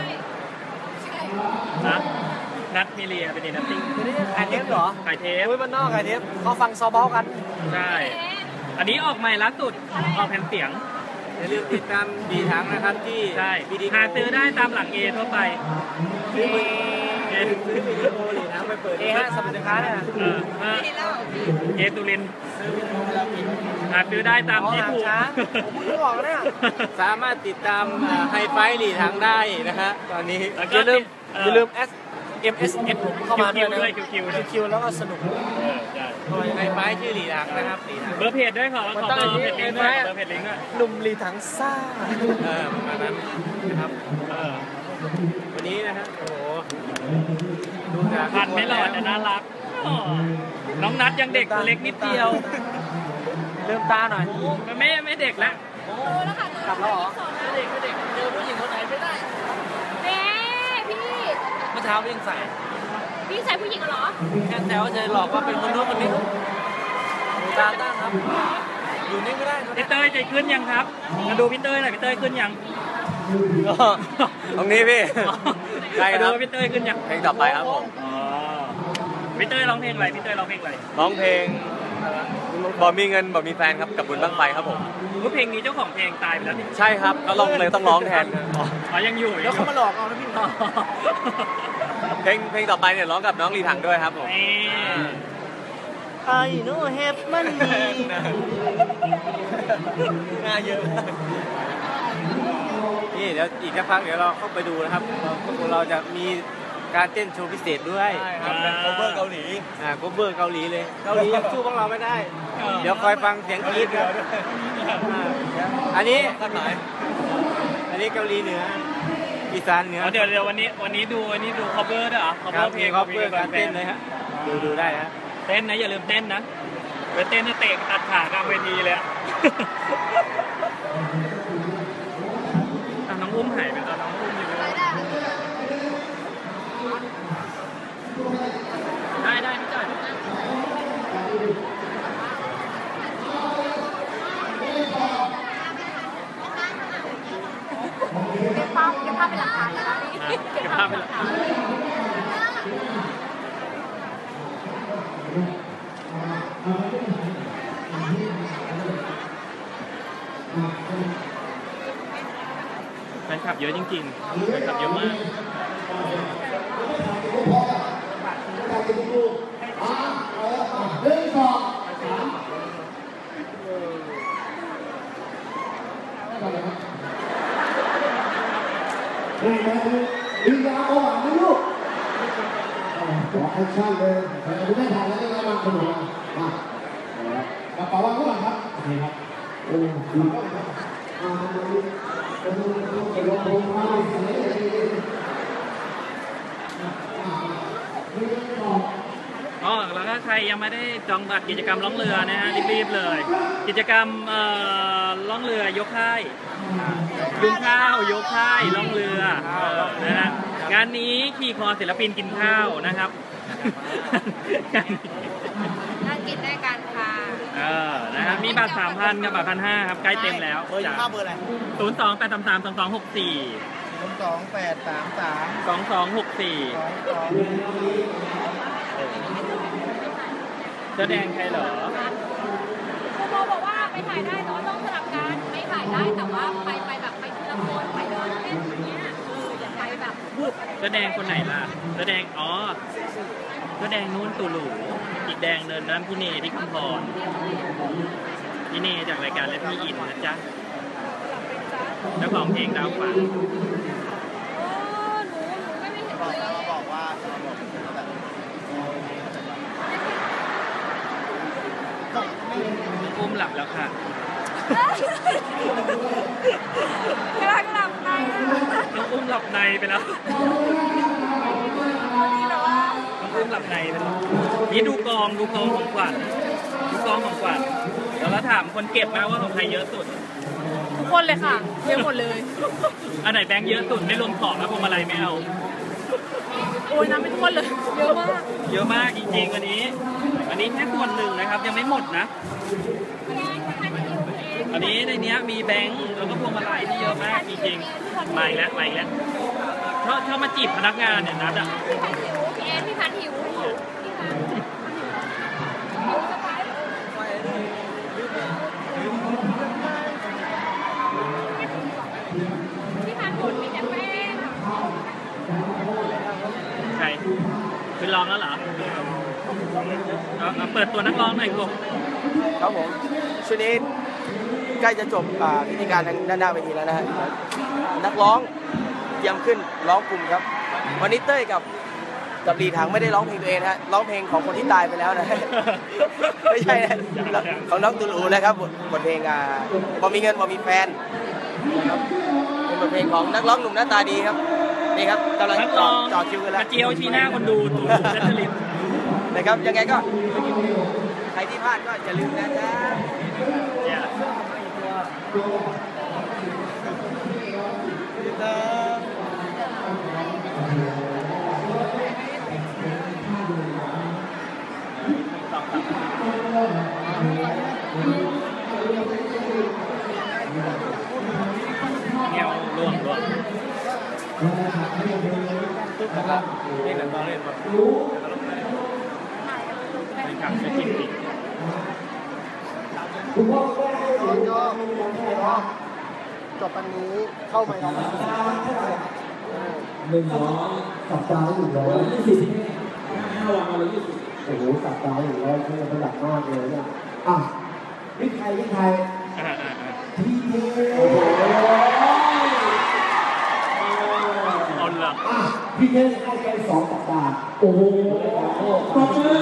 นะนัดมิเลียเป็นนัตติ้งนี่ขายเทปเหรอขายเทปอุ้ยบ้านนอกขายเทปเขาฟังซอเบากันใช่ อันนี้ออกใหม่ล่าสุดออกแผ่นเสียงอย่าลืมติดตามดีทั้งนะครับที่ใช่หาซื้อได้ตามหลังเอทั่วไปซื้อวิดีโอดีทั้งไปเปิดฮะสมุดสินค้าเนี่ยเอตุลินหาซื้อได้ตามที่ถูกผมเพิ่งบอกเนี่ยสามารถติดตามไฮไฟลีทั้งได้นะฮะตอนนี้อย่าลืม MSN ผมเข้ามาด้วยนะคิวแล้วก็สนุกไฮไฟชื่อลีทั้งนะครับลีทั้งเบอร์เพจด้วยขอเบอร์เพจลิงก์ด้วยเบอร์เพจลิงก์ด้วยหนุ่มลีถังซ่าประมาณนั้นนะครับวันนี้นะฮะโอ้โหดูจากพันไม่หล่อแต่น่ารักน้องนัดยังเด็กตัวเล็กนิดเดียวเริ่มตาหน่อยไม่เด็กแล้วกลับแล้วเหรอเด็กเจอผู้หญิงคนไหนไม่ได้แม่พี่เมื่อเช้ายังใส่พี่ใส่ผู้หญิงเหรอแค่แซวเฉยหลอกว่าเป็นคนนู้นคนนี้ตาตั้งครับอยู่นี่ไม่ได้พี่เต้ยใจขึ้นยังครับมาดูพี่เต้ยหน่อยพี่เต้ยขึ้นยังตรงนี้พี่ใช่ครับดูพี่เต้ยขึ้นยังเพลงต่อไปครับผมพี่เต้ยร้องเพลงอะไรพี่เต้ยร้องเพลงอะไรร้องเพลงบ่มีเงินบ่มีแฟนครับกับบุญบ้างไฟครับผมเพลงนี้เจ้าของเพลงตายไปแล้วนี่ใช่ครับก็ลองเลยต้องร้องแทนอ๋อยังอยู่แล้วเขามาหลอกเอานะพี่เพลงต่อไปเนี่ยร้องกับน้องลีถังด้วยครับผม ไอ้โน้เฮปมันมีงานเยอะนี่เดี๋ยวอีกสักพักเดี๋ยวเราเข้าไปดูนะครับเราจะมีการเต้นโชว์พิเศษด้วยเป็นโคเวอร์เกาหลีโคเวอร์เกาหลีเลยเกาหลียังสู้พวกเราไม่ได้ เดี๋ยวคอยฟังเสียงกรี๊ดครับอันนี้อันนี้เกาหลีเหนืออีสานเหนือเดี๋ยววันนี้ดูcover ด้วยเหรอครับ cover เพลง cover การเต้นเลยฮะดูได้ฮะเต้นนะอย่าลืมเต้นนะไปเต้นให้เตะตัดขากลางเวทีเลยน้องอุ้มหายไปแล้วน้องอุ้มอยู่ได้พี่จ่อยเก็บภาพเป็นหลักฐานนะคะเก็บภาพไปแล้วแฟนคลับเยอะจริงๆแฟนคลับเยอะมากนี่นะคือดึงยาวเอาหวานนะลูกขอแอคชั่นเลยคุณแม่ถ่ายแล้วก็มาขนมมากระเป๋าวางข้างหลังครับโอเคครับโอ้ดีมากครับอ๋อแล้วถ้าใครยังไม่ได้จองบัตรกิจกรรมล่องเรือนะฮะรีบๆเลย กิจกรรมล่องเรือยกค่ายยุงข้าวยกค่ายล่องเรือนะฮะงานนี้ขี่คอศิลปินกินข้าวนะครับนั่งกินด้วยกันค่ะนะครับมีบัตร 3,000 กับบัตร 1,500 ครับใกล้เต็มแล้วเบอร์ยี่ห้าเบอร์อะไร 02-833-2264 แสดงใครเหรอโมบอกว่าไปถ่ายได้แต่ว่าต้องสลับกันไปถ่ายได้แต่ว่าไปแบบไปทีละคนไปเดินเล่นอย่างเงี้ยอย่าไปแบบแสดงคนไหนล่ะแสดงแสดงนู้นตูหลูอีกแดงเดินน้ำพี่เนที่คุณพรพี่เนจากรายการและพี่อินนะจ๊ะเจ้าของเพลงดาวฝันหนูไม่เห็นเลยบอกว่าอุ้มหลับแล้วค่ะกำลังหลับในน้องอุ้มหลับในไปแล้วน้องอุ้มหลับในไปแล้วนี่ดูกองของขวัญเดี๋ยวเราถามคนเก็บมาว่าของใครเยอะสุดทุกคนเลยค่ะเยอะหมดเลยอันไหนแบงค์เยอะสุดไม่รวมของแล้วพวงมาลัยไม่เอาโอ้ยน้ำเป็นทุกคนเลยเยอะมากเยอะมากจริงๆวันนี้แค่ส่วนหนึ่งนะครับยังไม่หมดนะอันนี้ในนี้มีแบงค์แล้วก็พวงมาลัยที่เยอะมากจริงๆมาอีกแล้วชอบมาจีบพนักงานเนี่ยนัดอ่ะพี่แอนพี่พันหิวพี่พันหุ่นมีแต่แป้งใช่เป็นร้องแล้วเหรอเอาเปิดตัวนักร้องหน่อยคุณครับผมช่วงนี้ใกล้จะจบพิธีการทางด้านหน้าเวทีแล้วนะฮะนักร้องเตรียมขึ้นร้องกลุ่มครับวันนี้เต้ยกับลีถังไม่ได้ร้องเพลงตัวเองนะฮะร้องเพลงของคนที่ตายไปแล้วนะ ไม่ใช่นะของน้องตูลูนะครับบทเพลงบ่มีเงินบ่มีแฟนนะครับเป็นบทเพลงของนักร้องหนุ่มหน้าตาดีครับนี่ครับกำลังจ่อคิวกันแล้วกระเจียวชี้หน้าคนดูตูลูเซนเตอร์ลิฟนะครับยังไงก็ใครที่พลาดก็อย่าลืมนะจ๊ะเงาล่วงนะครับนี่แหละตอนเล่นแบบไม่ขับไม่จริงจริงจบวันนี้เข้าไปแล้ว 100สัปดาห์120 5 วันมาเลย20โอ้โหสัปดาห์100นี่มันประหยัดมากเลยเนี่ยอ่ะพี่ไทยพี่เทโอ้โหเอาละอ่ะพี่เทให้แค่2สัปดาห์โอ้โหปรบมือ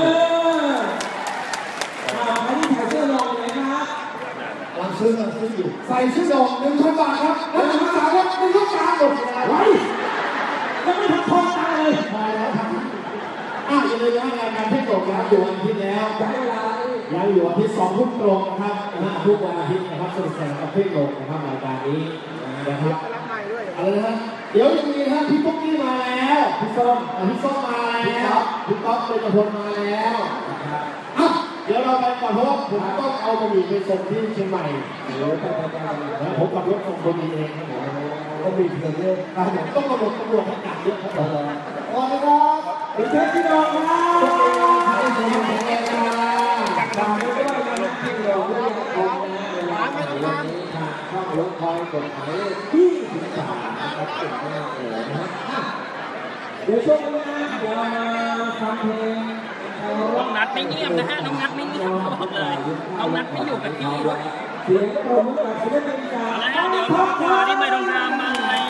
ให้พี่ไทยเสื้อลงเลยนะครับกำลังซื้ออยู่ใส่ชุดดอก1,000 บาทครับแล้ว1,000 บาทครับเป็นลูกค้าหมดไว้ยังไม่ทันพอตาเลยพอแล้วครับอย่าลืมนะงานเทศกาลนะครับอยู่วันอาทิตย์แล้วยังอยู่วันที่2 ทุ่มตรงนะครับทุกวันอาทิตย์นะครับสนุกสนานกับเทศกาลนะครับรายการนี้นะครับอะไรนะเดี๋ยวจะมีนะพี่ปุ๊กกี้มาแล้วพี่ส้มมาแล้วพี่ก๊อฟเป็นพลมาแล้วเดี๋ยวเราไปก่อนเพราะว่าผมต้องเอาบะหมี่ไปส่งที่เชียงใหม่แล้วผมกับรถส่งบะหมี่เองครับผมก็มีเพื่อนเยอะต้องกำหนดตำรวจให้จับเยอะครับผมโอ้ยครับเป็นเทปที่ดอกครับให้ผมแข็งแรงนะดาวไม่ได้มาที่เราไม่ได้ทำนะเวลาไหนวันนี้ทางช่องรถคอยกดหมายเลข23นะครับเก่งมากเลยนะครับเดี๋ยวช่วงนี้นะเดี๋ยวมาฟังเพลงน้องนัดไม่เงียบนะฮะน้องนัดไม่เงียบบอกเลยน้องนัดไม่อยู่กับที่ด้วยเสียงโปรโมทจากศิลปินจากแล้วเดี๋ยวน้องพาที่ไม่ต้องทำมาแล้ว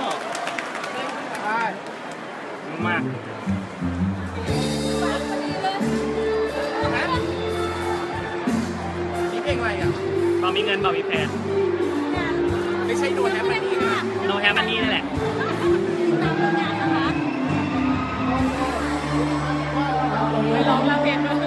มากนี่เพลงอะไรอ่ะเบามีเงินเบามีแฟนไม่ใช่โดนแฮมมันนี่นะโดนแฮมมันนี่นั่นแหละไม่ร้องแล้วเพลงด้วย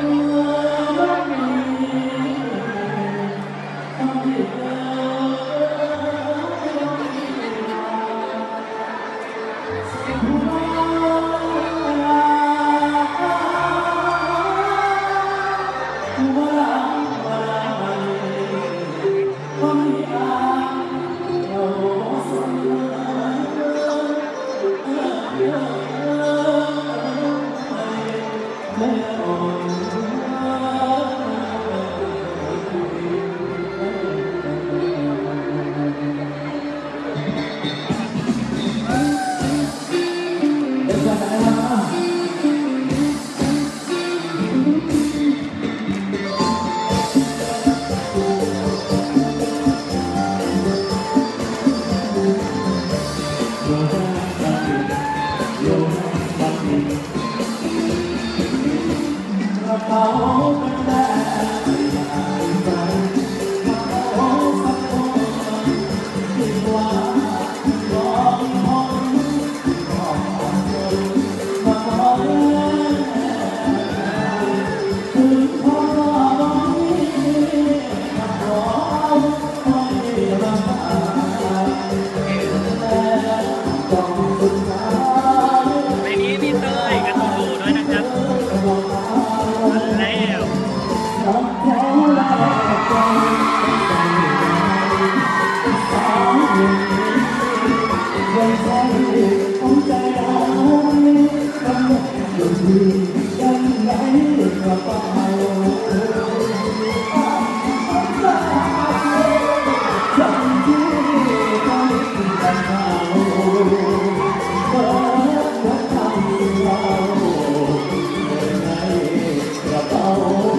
ยังไงกระเป๋าจำที่ไม่ได้เขาเมื่อทำเราในกระเป๋า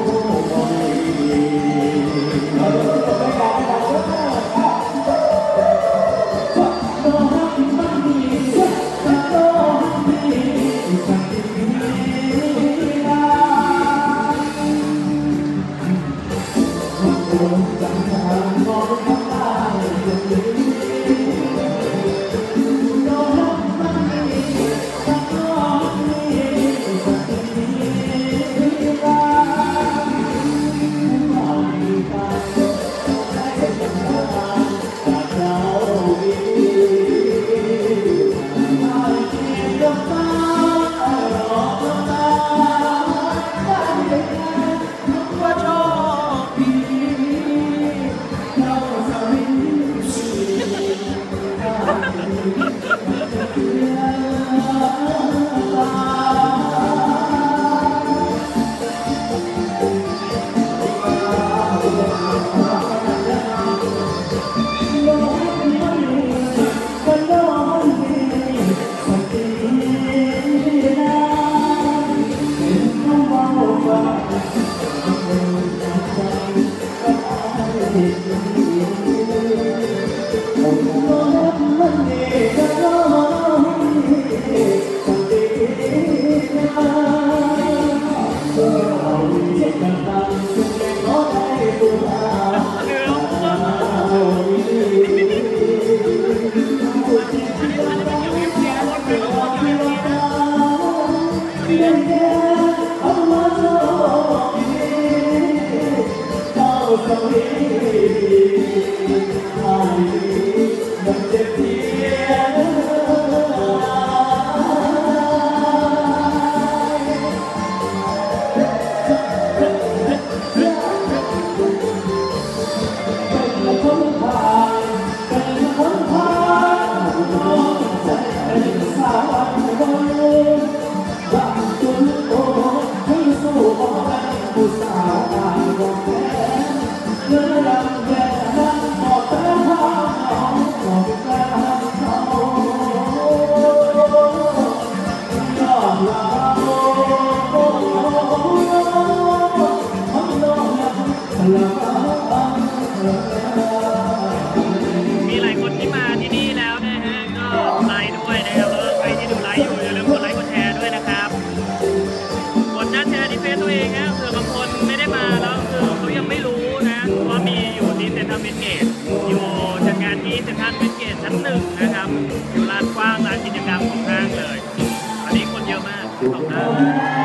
มีหลายคนที่มาที่นี่แล้วนะฮะก็ไลค์ด้วยนะครับแล้วใครที่ดูไลค์อยู่อย่าลืมกดไลค์กดแชร์ด้วยนะครับกดหน้าแชร์ที่เฟซตัวเองนะเผื่อบางคนไม่ได้มาแล้วคือเขายังไม่รู้นะว่ามีอยู่ที่เซ็นทรัลเวสเกตอยู่จัดงานที่เซ็นทรัลเวสเกตชั้น 1นะครับอยู่ลานกว้างลานกิจกรรมของห้างเลยอันนี้คนเยอะมากขอบคุณ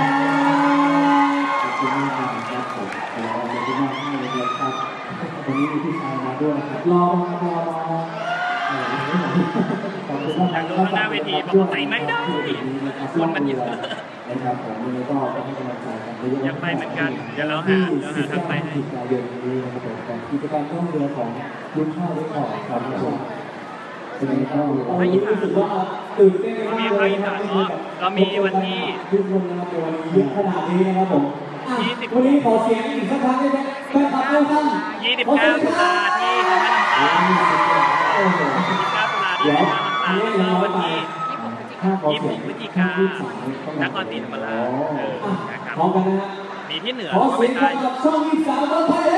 วันนี้มีพี่ชายมาด้วยครับรอขอบคุณมากอยากดูข้างหน้าเวทีบอกว่าไปไม่ได้คนมันเยอะนะครับผมวันนี้ก็ให้กำลังใจกันเยอะๆอยากไปเหมือนกันเดี๋ยวเราหาทางไปให้กิจกรรมเดือนนี้นะครับผมของกิจกรรมท่องเรือของรุ่นข้าวรุ่นต่อครับผมเป็นไงบ้างรู้สึกว่าตื่นเต้นมากเลยนะครับเรามีวันที่ทุกคนนะครับวันนี้เยอะขนาดนี้นะครับผมวันนี้ขอเสียงอีกสักครั้งได้ไหมแฟนคลับทุกท่าน 29 ตุลาที่สถานน้ำตาล29 ตุลาที่สถานน้ำตาลแล้วก็วันที่26 พฤศจิกายนนครศรีธรรมราชนะครับพร้อมกันนะฮะมีที่เหนือขอก็เสีไปยงใต้กับช่อง23คนไทย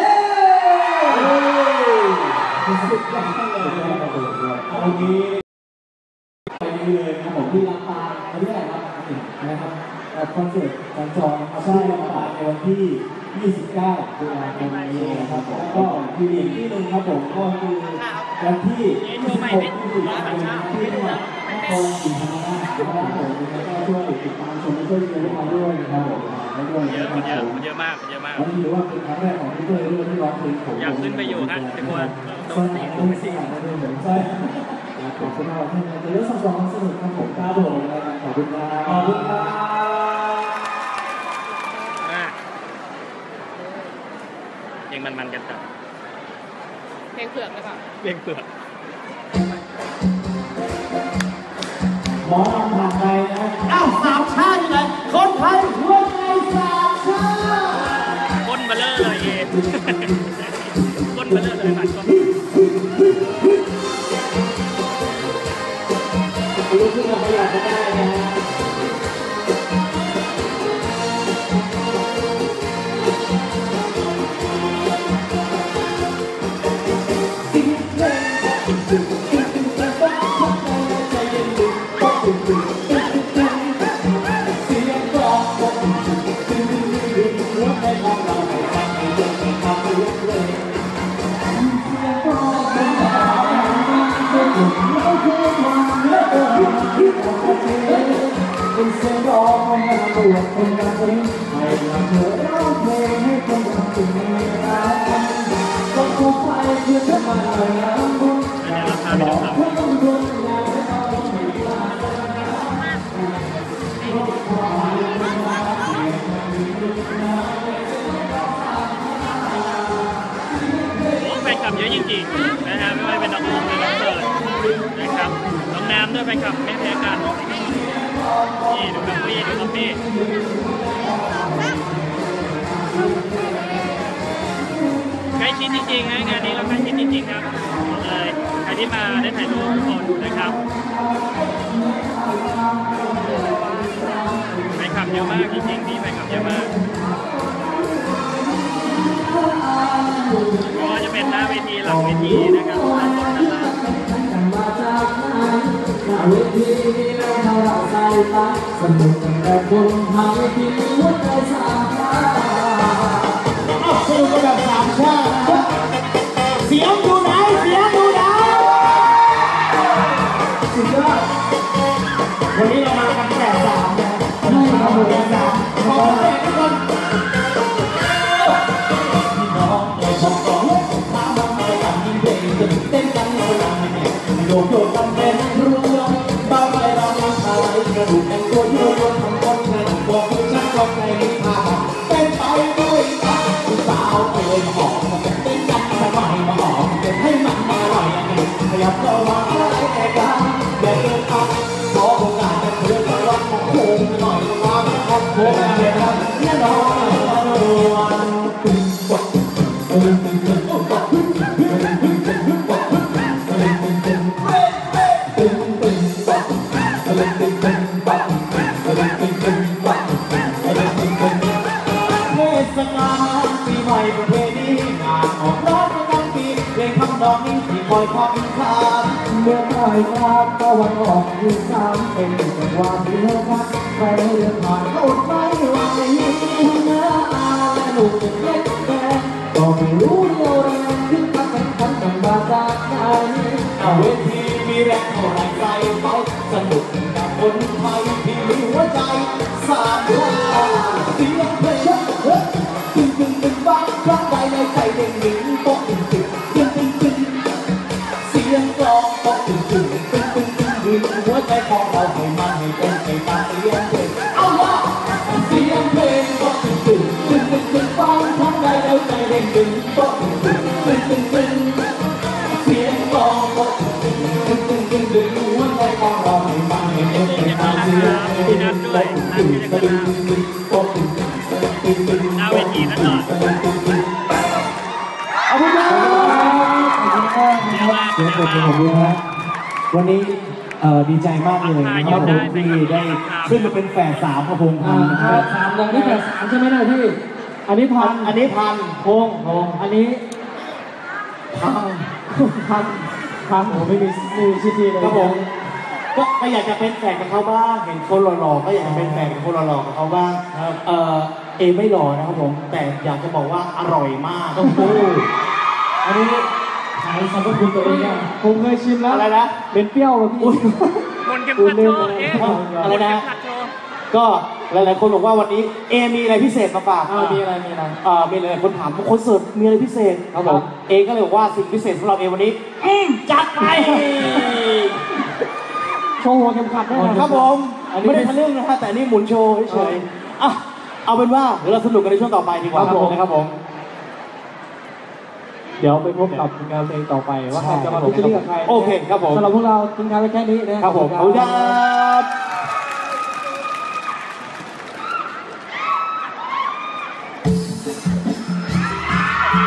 สุดยอดเลยวันนี้ไปเลยครับผมที่ลำปางวันที่ไหนครับนะครับคอนเสิร์ตสัญจรใช่ลำปางในวันที่29 ตุลาคมนี้นะครับผมก็ที่อีกที่หนึ่งครับผมก็คือวันที่26 พฤศจิกายนที่จังหวัดนครศรีธรรมราชนะครับผมแล้วก็ช่วยติดตามชมช่วยเชียร์มาด้วยนะครับผมมาด้วยเยนะอะครับมันเยอะมากวันนี้ถือว่าเป็นครั้งแรกของพี่เต้ยด้วยที่ร้องเพลงผมอยากขึ้นไปอยู่ฮะแต่ว่าโดนตีลงไปสิใช่ขอบคุณมากที่มาเยอะสองสนุกครับผมครับผมขอบคุณครับขอบคุณครับยังมันกันจับเพลงเผือกเลยค่ะเลี้ยงเปลือกหมอลำผ่านไปนะอ้าวสามชาติยังไงคนไทยก้นมาเลยหลังก้นลุกขึ้นมาขยับก็ได้นะฮะเป็นเสียงร้องของงานบวชคนงานเพลงให้เราเธอร้องเพลงให้คนงานตื่นในร้านก็คงไปเพื่อจะมาหน่อยน้ำบุญหลอกเพื่อต้องดวงงานให้เราไม่ได้แฟนคลับเยอะจริงๆนะฮะไม่ว่าเป็นน้องอุ้มหรือน้องเติร์ดนะครับน้องน้ำด้วยแฟนคลับไม่แพ้กันนี่ดูครับพี่ดูครับพี่ใกล้ชิดจริงๆนะงานนี้เราใกล้ชิดจริงๆครับบอกเลยใครที่มาได้ถ่ายรูปทุกคนนะครับแฟนคลับเยอะมากจริงๆนี่แฟนคลับเยอะมากก็จะเป็นหน้าเวทีหลังเวทีนะครับมาจากไหนหน้าเวทีมีเราเท่าเราใจรักสนุกแต่คนทางเวทีหัวใจสามชาสนุกแบบสามชาเสียงดูไหนเสียงดูไหนสุดยอดวันนี้เรามากันแปดสามนะให้เราดูกันสามขอเสียงทุกคนพี่น้องเลยชมก่อนถามว่าไม่กันยิ่งเพลงจนเต้นกันคนละเนี่ยโยกโยกกันเป็นเรื่องบ้าไปเราไม่ทายกระดูกแองโกโยโย่ทำก้นเงินบอกคุณชักก็ใจมีพาเป็นไปด้วยตาสาวเอ่ยหอมเต้นกันทำไมมาหอมเก็บให้มันมาหน่อยขยับเข้ามาแค่กันอย่าเดินทางขอโอกาสจะเพื่อนมาร้องโค้งหน่อยมาไม่ขอโค้งเลยครับแน่นอนตึงปดตึงตึงตึงปดตึงตึงตึงตึงปดตึงตึงตึงตึงตึงปดตึงตึงตึงปดตึงตึงตึงปดตึงตึงตึงเทศกาลปีใหม่ประเพณีงานออกร้องประจำปีเพลงคำนองนี้ที่คอยคอยคาเมื่อปลายภาคตะวันออกยืนสามเป็นจังหวะที่เลิกพักใครเดินผ่านอดไม่ไหวเนื้ออาและลูกเล็กแดงก็ไม่รู้เรื่องแรงที่มาแข่งขันกันมาจากไหนเวทีมีแรงเท่าไรใจไปสนุกกับคนไทยที่มีหัวใจสามชาเสียงเพลงตึงตึงตึงบ้างครั้งใดในใจเด้งดึงโป๊ะตึงตึงตึงตึงตึงเสียงกลองโป๊ะตึงตึงตึงตึงตึงดึงหัวใจของเราให้มันให้เป็นไปตามเสียงเพลงเอาละเสียงเพลงโป๊ะตึงตึงตึงตึงตึงบ้างครั้งใดในใจเด้งดึงโป๊ะตึงตึงตึงตึงตึงเสียงกลองโป๊ะตึงตึงตึงตึงดึงหัวใจของเราให้มันให้เป็นไปตามเสียงเพลงโป๊ะตึงตึงตึงตึงโป๊ะตึงหน้าเวทีนั่นหน่อยขอบคุณครับเสียงปรบมือของคุณนะวันนี้ดีใจมากเลยนะครับผมที่ได้ขึ้นมาเป็นแฝดสามครับผมแฝดสามนี่แฝดสามใช่ไหมนะพี่อันนี้พันพงอันนี้พันผมไม่มีชื่อที่เลยครับผมก็อยากจะเป็นแฝดกับเขาบ้างเห็นคนหล่อๆก็อยากจะเป็นแฝดกับคนหล่อๆกับเขาบ้างเอไม่หล่อนะครับผมแต่อยากจะบอกว่าอร่อยมากต้องพูดอันนี้ขายสรรพคุณตัวเองอ่ะผมเคยชิมแล้วอะไรนะเป็นเปรี้ยวแบบพี่คนเก็บขัดโชว์อะไรนะก็หลายๆคนบอกว่าวันนี้เอมีอะไรพิเศษมาฝากมีอะไรมีอะไรคนถามคอนเสิร์ตมีอะไรพิเศษครับผมเอก็เลยบอกว่าสิ่งพิเศษสำหรับเอวันนี้จัดไปโชว์หัวเข็มขัดได้ครับผมไม่ได้ทะลึ่งนะฮะแต่นี่หมุนโชว์เฉยๆเอาเป็นว่าเดี๋ยวเราสนุกกันในช่วงต่อไปดีกว่านะครับผมเดี๋ยวไปพบกับงานเพลงต่อไปว่าใครจะมาพิจารณากับใครโอเคครับผมสำหรับพวกเราทิ้งท้ายไว้แค่นี้นะครับผมขอบคุณครับ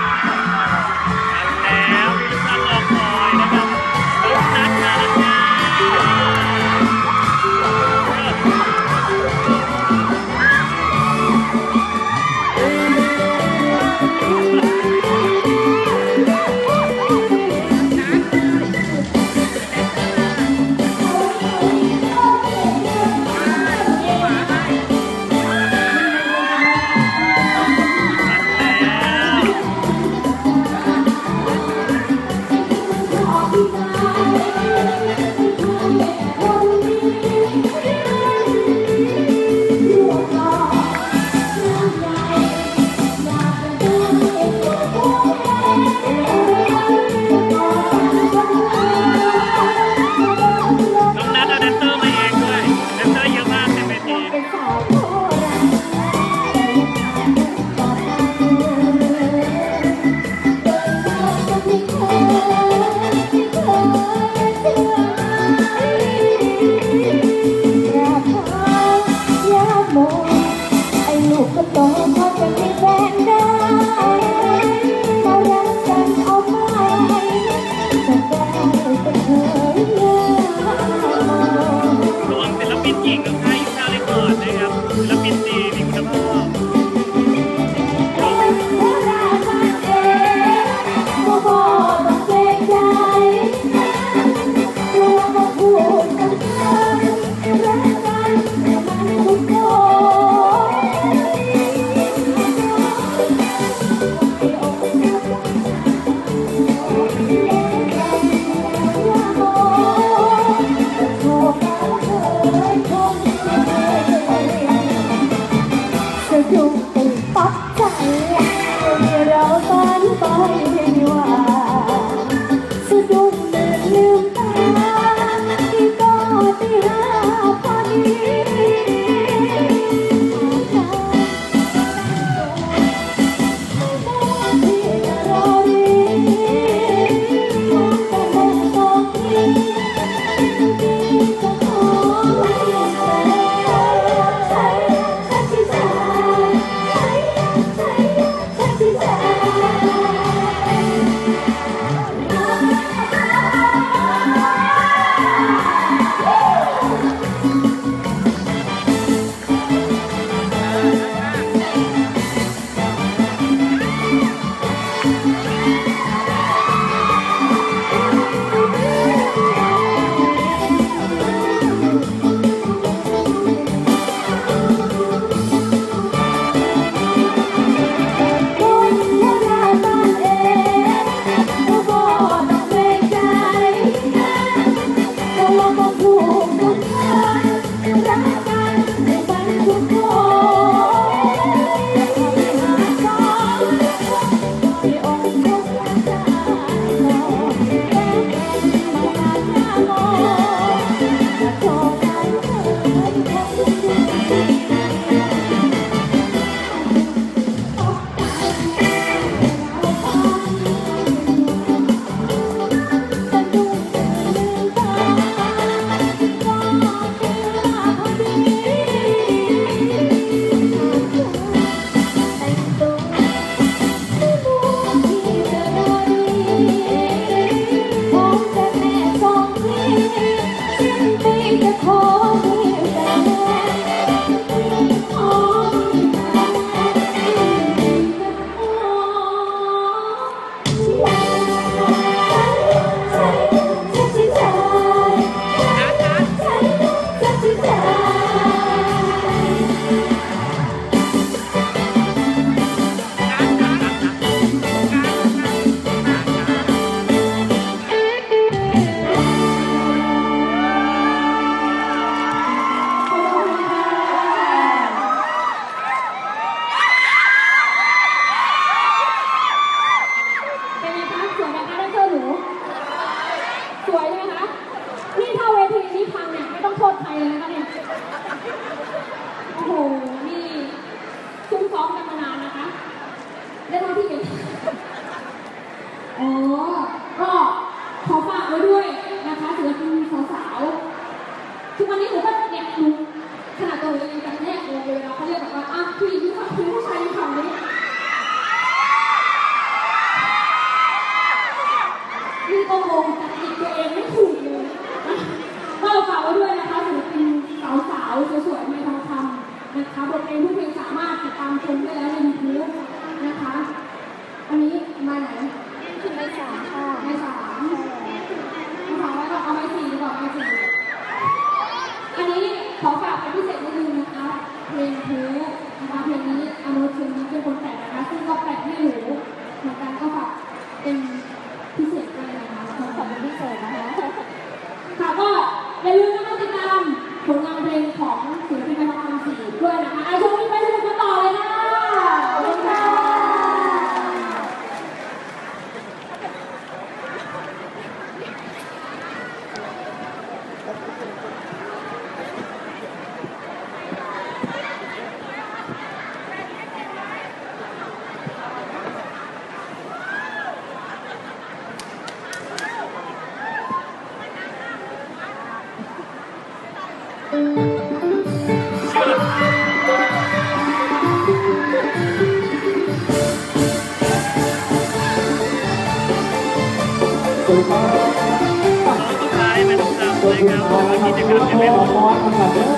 สุดท้ายสุดท้ายเป็นคำเลยครับแล้วกิจกรรมจะเป็นมอสทำกันเด้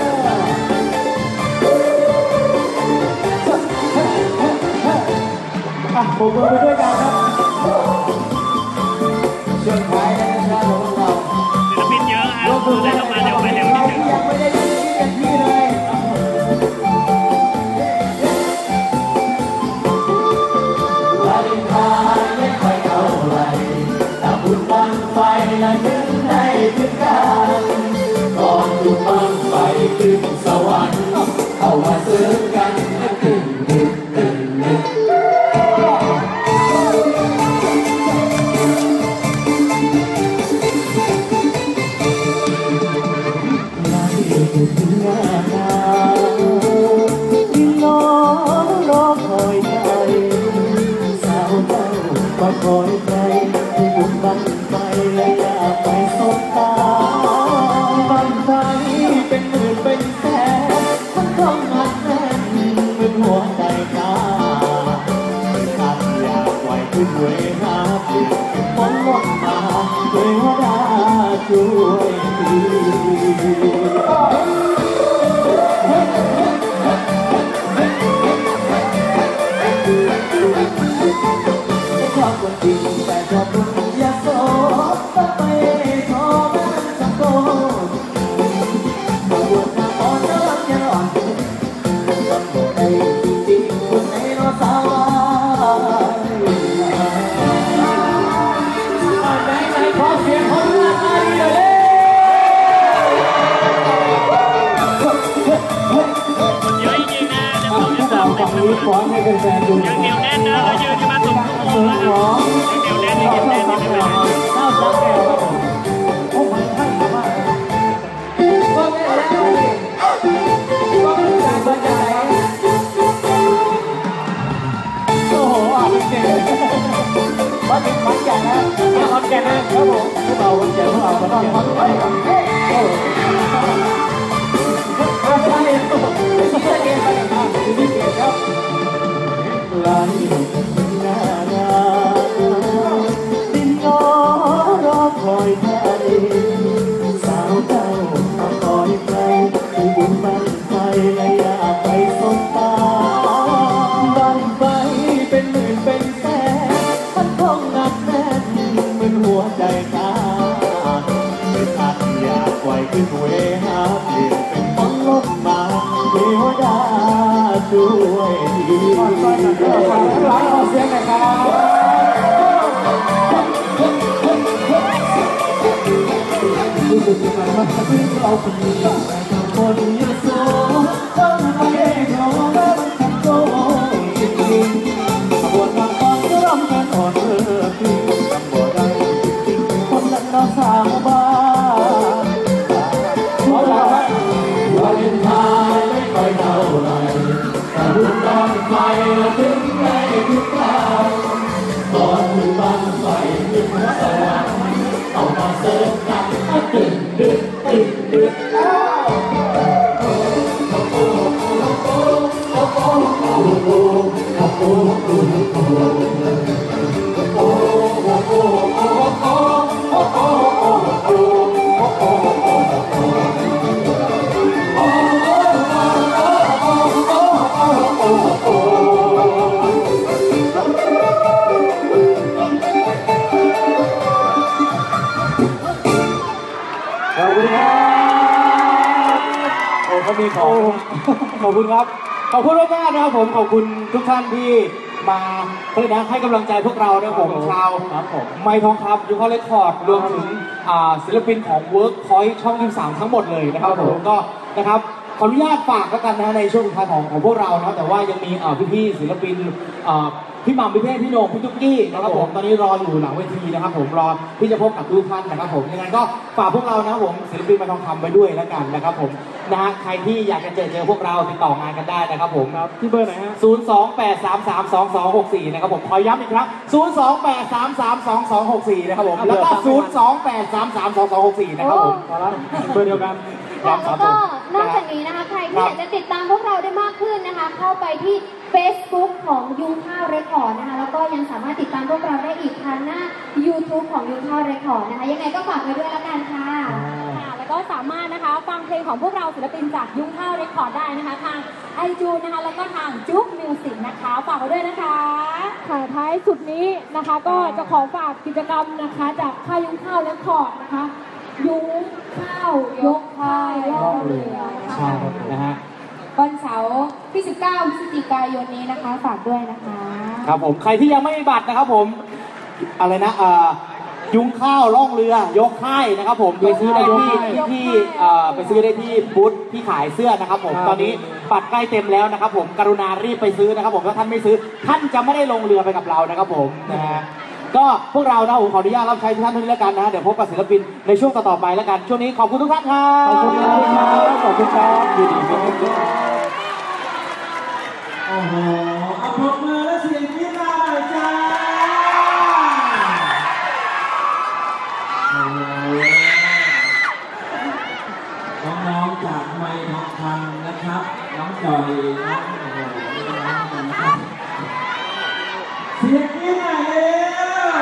อผมมือไปด้วยกันครับช่วงท้ายนะครับของเราศิลปินเยอะฮะดูได้เข้ามาเร็วไปเร็วนิดนึงยังไม่ได้ที่กันที่เลยวาเลนไทน์ไม่ค่อยเท่าไหร่แต่บุญบังไฟละนึกให้ถึงกันก่อนบุญบังไฟขึ้นสวรรค์เข้ามาซื้อกันตึ้งตึ้งตึ้งตึ้งคอยใครที่บุญบังไฟและอยากไปสบตาบังไฟเป็นหมื่นเป็นแสนมันต้องอัดแน่นเป็นหัวใจกาขับอยากไหวขึ้นเวหาเปลี่ยนเป็นมนต์วนมาเทวดาช่วยทีชอบคนจริงแต่ชอบคนยาโสต้องไปขอมันสักโกนมาบวชมาอ่อนน้ำยังอ่อนต้องบวชได้จริงๆคนไหนรอสาวไหนขอเสียงคนรักอารีเลยเยอะจริงๆนะจะบอกจะฝั่งนี้ขอให้เป็นแฟนดูยังเหนียวแน่นนะเรายืนกันมาตรงโค้งแล้วยังเหนียวแน่นยังเหนียวแน่นยังไม่เป็นไรข้าวสักแก้วครับผมโอ้มันให้มากก็ไม่แล้วก็ไม่จ่ายก็จ่ายโอ้โหอ่ะเป็นเก่งมาถึงขอนแก่นนะขอนแก่นนะครับผมพวกเราขอนแก่นพวกเราขอนแก่นไปครับเฮ้ยโอ้ใช่ไม่ใช่เกมไปนะครับนี่เกมครับลานี่นานาดินน้อรอคอยใครสาวเจ้ามาคอยใครที่บุญบังไฟและอยากไปสบตาบังไฟเป็นหมื่นเป็นแสนมันต้องหนักแน่นเหมือนหัวใจตาไม่ทันอยากปล่อยขึ้นเวหาเปลี่ยนเป็นมนต์ลบมาเทวดาช่วยทีขอเสียงหน่อยครับรู้สึกยังไงบ้างที่เราคนนี้คนยโสต้องไปขอรับคำโตจริงๆขบวนมาก่อนก็รำกันอ่อนเรือพิงจำบ่ได้จริงๆคนนั้นเราสาวบ้านวาเลนไทน์ไม่ค่อยเท่าไหร่แต่บุญบังไฟละถึงได้ทุกคราวตอนบุญบังไฟขึ้นสวรรค์เอามาเสิร์ฟกันตึ้งตึ้งตึ้งตึ้งขอบคุณครับโอ้เขามีของขอบคุณครับขอบคุณมากๆนะครับผมขอบคุณทุกท่านที่มาเพื่อให้กำลังใจพวกเรานะครับผมชาวไมค์ทองคำยูคอเรคคอร์ดรวมถึงศิลปินของ Workpoint ช่อง23ทั้งหมดเลยนะครับผมก็นะครับขออนุญาตฝากแล้วกันนะในช่วงสุดท้ายของพวกเรานะแต่ว่ายังมีพี่ๆศิลปินพี่หม่ำพี่เพ่พี่โหน่งพี่ตุ๊กกี้นะครับผมตอนนี้รออยู่หลังเวทีนะครับผมรอที่จะพบกับทุกท่านนะครับผมยังไงก็ฝากพวกเรานะครับผมศิลปินมาทองคำไปด้วยแล้วกันนะครับผมนะฮะใครที่อยากจะเจอพวกเราติดต่องานกันได้นะครับผมที่เบอร์ไหนฮะ028332264นะครับผมขอย้ำอีกครั้ง028332264นะครับผมแล้วก็028332264นะครับผมเบอร์เดียวกันแล้วก็นอกจากนี้นะคะใครที่อยากจะติดตามพวกเราได้มากขึ้นนะคะ เข้าไปที่ Facebook ของยุ้งข้าวเรคคอร์ดนะคะแล้วก็ยังสามารถติดตามพวกเราได้อีกทางหน้า YouTube ของยุ้งข้าวเรคคอร์ดนะคะยังไงก็ฝากไว้ด้วยละกันค่ะค่ะแล้วก็สามารถนะคะฟังเพลงของพวกเราศิลปินจากยุ้งข้าวเรคคอร์ดได้นะคะทางไอจูนนะคะแล้วก็ทางจุ๊กมิวสิกนะคะฝากไว้ด้วยนะคะค่ะท้ายสุดนี้นะคะก็จะขอฝากกิจกรรมนะคะจากค่ายยุ้งข้าวเรคคอร์ดนะคะยุ้งข้าวยกค่ายล่องเรือใช่นะฮะวันเสาร์ที่ 19 พฤศจิกายนนี้นะคะฝากด้วยนะคะครับผมใครที่ยังไม่มีบัตรนะครับผมอะไรนะยุ้งข้าวล่องเรือยกค่ายนะครับผมไปซื้อได้ที่ไปซื้อได้ที่บูธที่ขายเสื้อนะครับผมตอนนี้บัตรใกล้เต็มแล้วนะครับผมกรุณารีบไปซื้อนะครับผมถ้าท่านไม่ซื้อท่านจะไม่ได้ลงเรือไปกับเรานะครับผมนะฮะก็พวกเรานะผมขออนุญาตรับใช้ทุกท่านด้วยแล้วกันนะเดี๋ยวพบกับศิลปินในช่วงต่อๆไปแล้วกันช่วงนี้ขอบคุณทุกท่านครับขอบคุณครับขอบคุณครับยินดีครับโอ้โหเอาปรบมือและเสียงกรี๊ดหน่อยจ้าน้องๆจากไมค์ทองคำนะครับน้องจอยน้องโอ้โหน้องกันนะครับเสียงกรี๊ดหน่อยเร็ว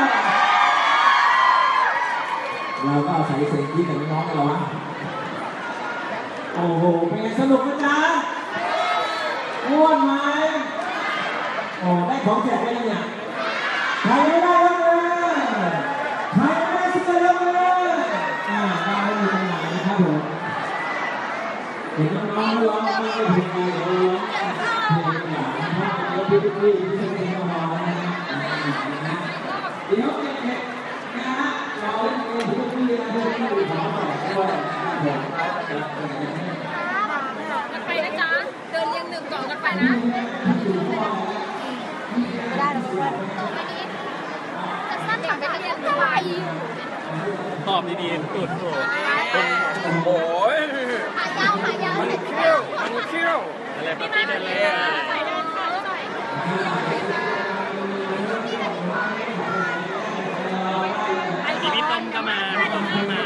เราก็อาศัยเสียงกรี๊ดกับน้องๆกันแล้ววะโอ้โหเป็นไงสนุกไหมจ๊ะม่วนไหมโอ้ได้ของแจกไปแล้วเนี่ยใครไม่ได้แล้วเลยใครไม่ได้ซื้อแล้วเลยได้ไม่มีปัญหานะครับผมเห็นน้องๆร้องไม่ได้เพลงดีเดี๋ยวร้องเพลงอย่างนะครับแล้วพี่ๆที่เป็นเพลงของเรานะเดี๋ยวเด็กๆนะฮะเราเล่นเพลงพี่ๆนะเพื่อนๆขอต่อด้วยนะครับผมกันไปนะจ๊ะเดินเรียงหนึ่งก่อนกันไปนะไม่ได้หรอกว่าต่อไปนี้จะสั้นกลับไปเรียนด้วยตอบดีๆจุดโหโอ้ยขายาวมันเขี้ยวอะไรแบบนี้ได้เลยใส่เดินเขาหน่อยมีพี่ต้มก็มาพี่ต้มก็มา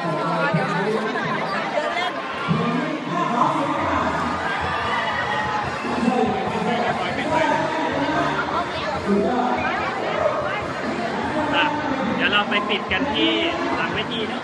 เดี๋ยวเราไปปิดกันที่หลังเวทีเนาะ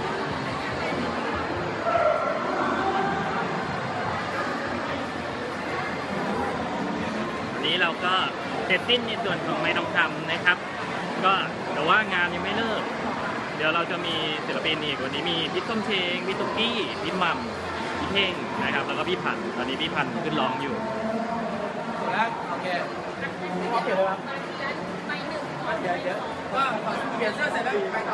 นี้เราก็เสร็จสิ้นในส่วนของไม้ทองคำนะครับก็แต่ว่างานยังไม่เลิกเดี๋ยวเราจะมีศิลปินอีกวันนี้มีพี่ส้มเชงพี่ตุ๊กกี้พี่หม่ำพี่เท่งนะครับแล้วก็พี่พันธุ์ตอนนี้พี่พันธุ์ขึ้นร้องอยู่แล้วโอเคพอเปลี่ยนเลยครับเยอะก็เปลี่ยนเสื้อเสร็จแล้วไปต่อ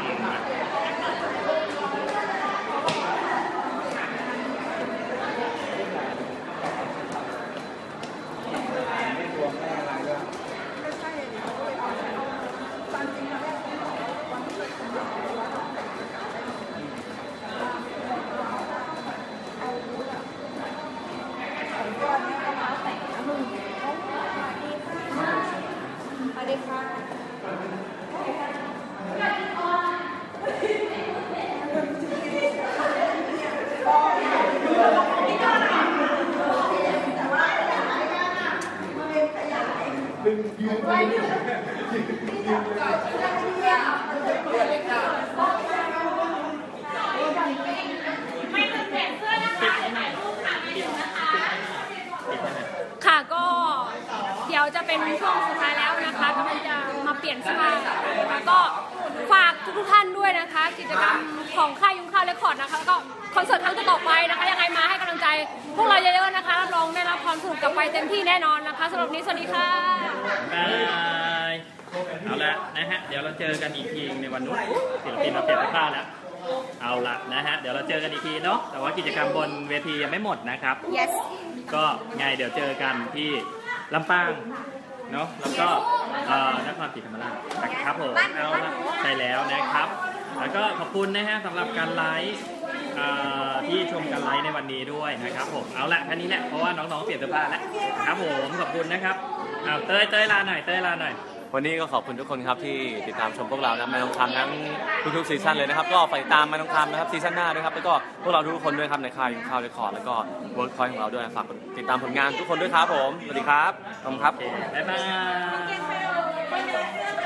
ค่ะก็เดี๋ยวจะเป็นช่วงสุดท้ายแล้วนะคะกำลังจะมาเปลี่ยนเสื้อผ้านะคะก็ฝากทุกท่านด้วยนะคะกิจกรรมของค่ายยุ้งข้าวเรคคอร์ดนะคะแล้วก็คอนเสิร์ตครั้งต่อไปนะคะยังไงมาให้กำลังใจพวกเราเยอะๆนะคะรับรองได้รับความสนุกกลับไปเต็มที่แน่นอนนะคะสำหรับวันนี้สวัสดีค่ะบายเอาละนะฮะเดี๋ยวเราเจอกันอีกทีในวันนู้นศิลปินมาเปลี่ยนเสื้อผ้าแล้วเอาละนะฮะเดี๋ยวเราเจอกันอีกทีเนาะแต่ว่ากิจกรรมบนเวทียังไม่หมดนะครับ yes ก็ไงเดี๋ยวเจอกันที่ลำปางเนาะแล้วก็นครศรีธรรมราชนะครับผมเอาละใช่แล้วนะครับแล้วก็ขอบคุณนะฮะสำหรับการไลฟ์ที่ชมการไลฟ์ในวันนี้ด้วยนะครับผมเอาละแค่นี้แหละเพราะว่าน้องๆเปลี่ยนเสื้อผ้าแล้วครับผมขอบคุณนะครับเอาเต้ยลาหน่อยวันนี้ก็ขอบคุณทุกคนครับที่ติดตามชมพวกเรานะไม้ทองคำทั้งทุกๆซีซั่นเลยนะครับก็ฝากติดตามไม้ทองคำนะครับซีซั่นหน้าด้วยครับแล้วก็พวกเราทุกคนด้วยครับในค่ายยิงข้าวเรคคอร์ดแล้วก็เวิร์คพอยต์ของเราด้วยฝากติดตามผลงานทุกคนด้วยครับผมสวัสดีครับขอบคุณครับบ๊ายบาย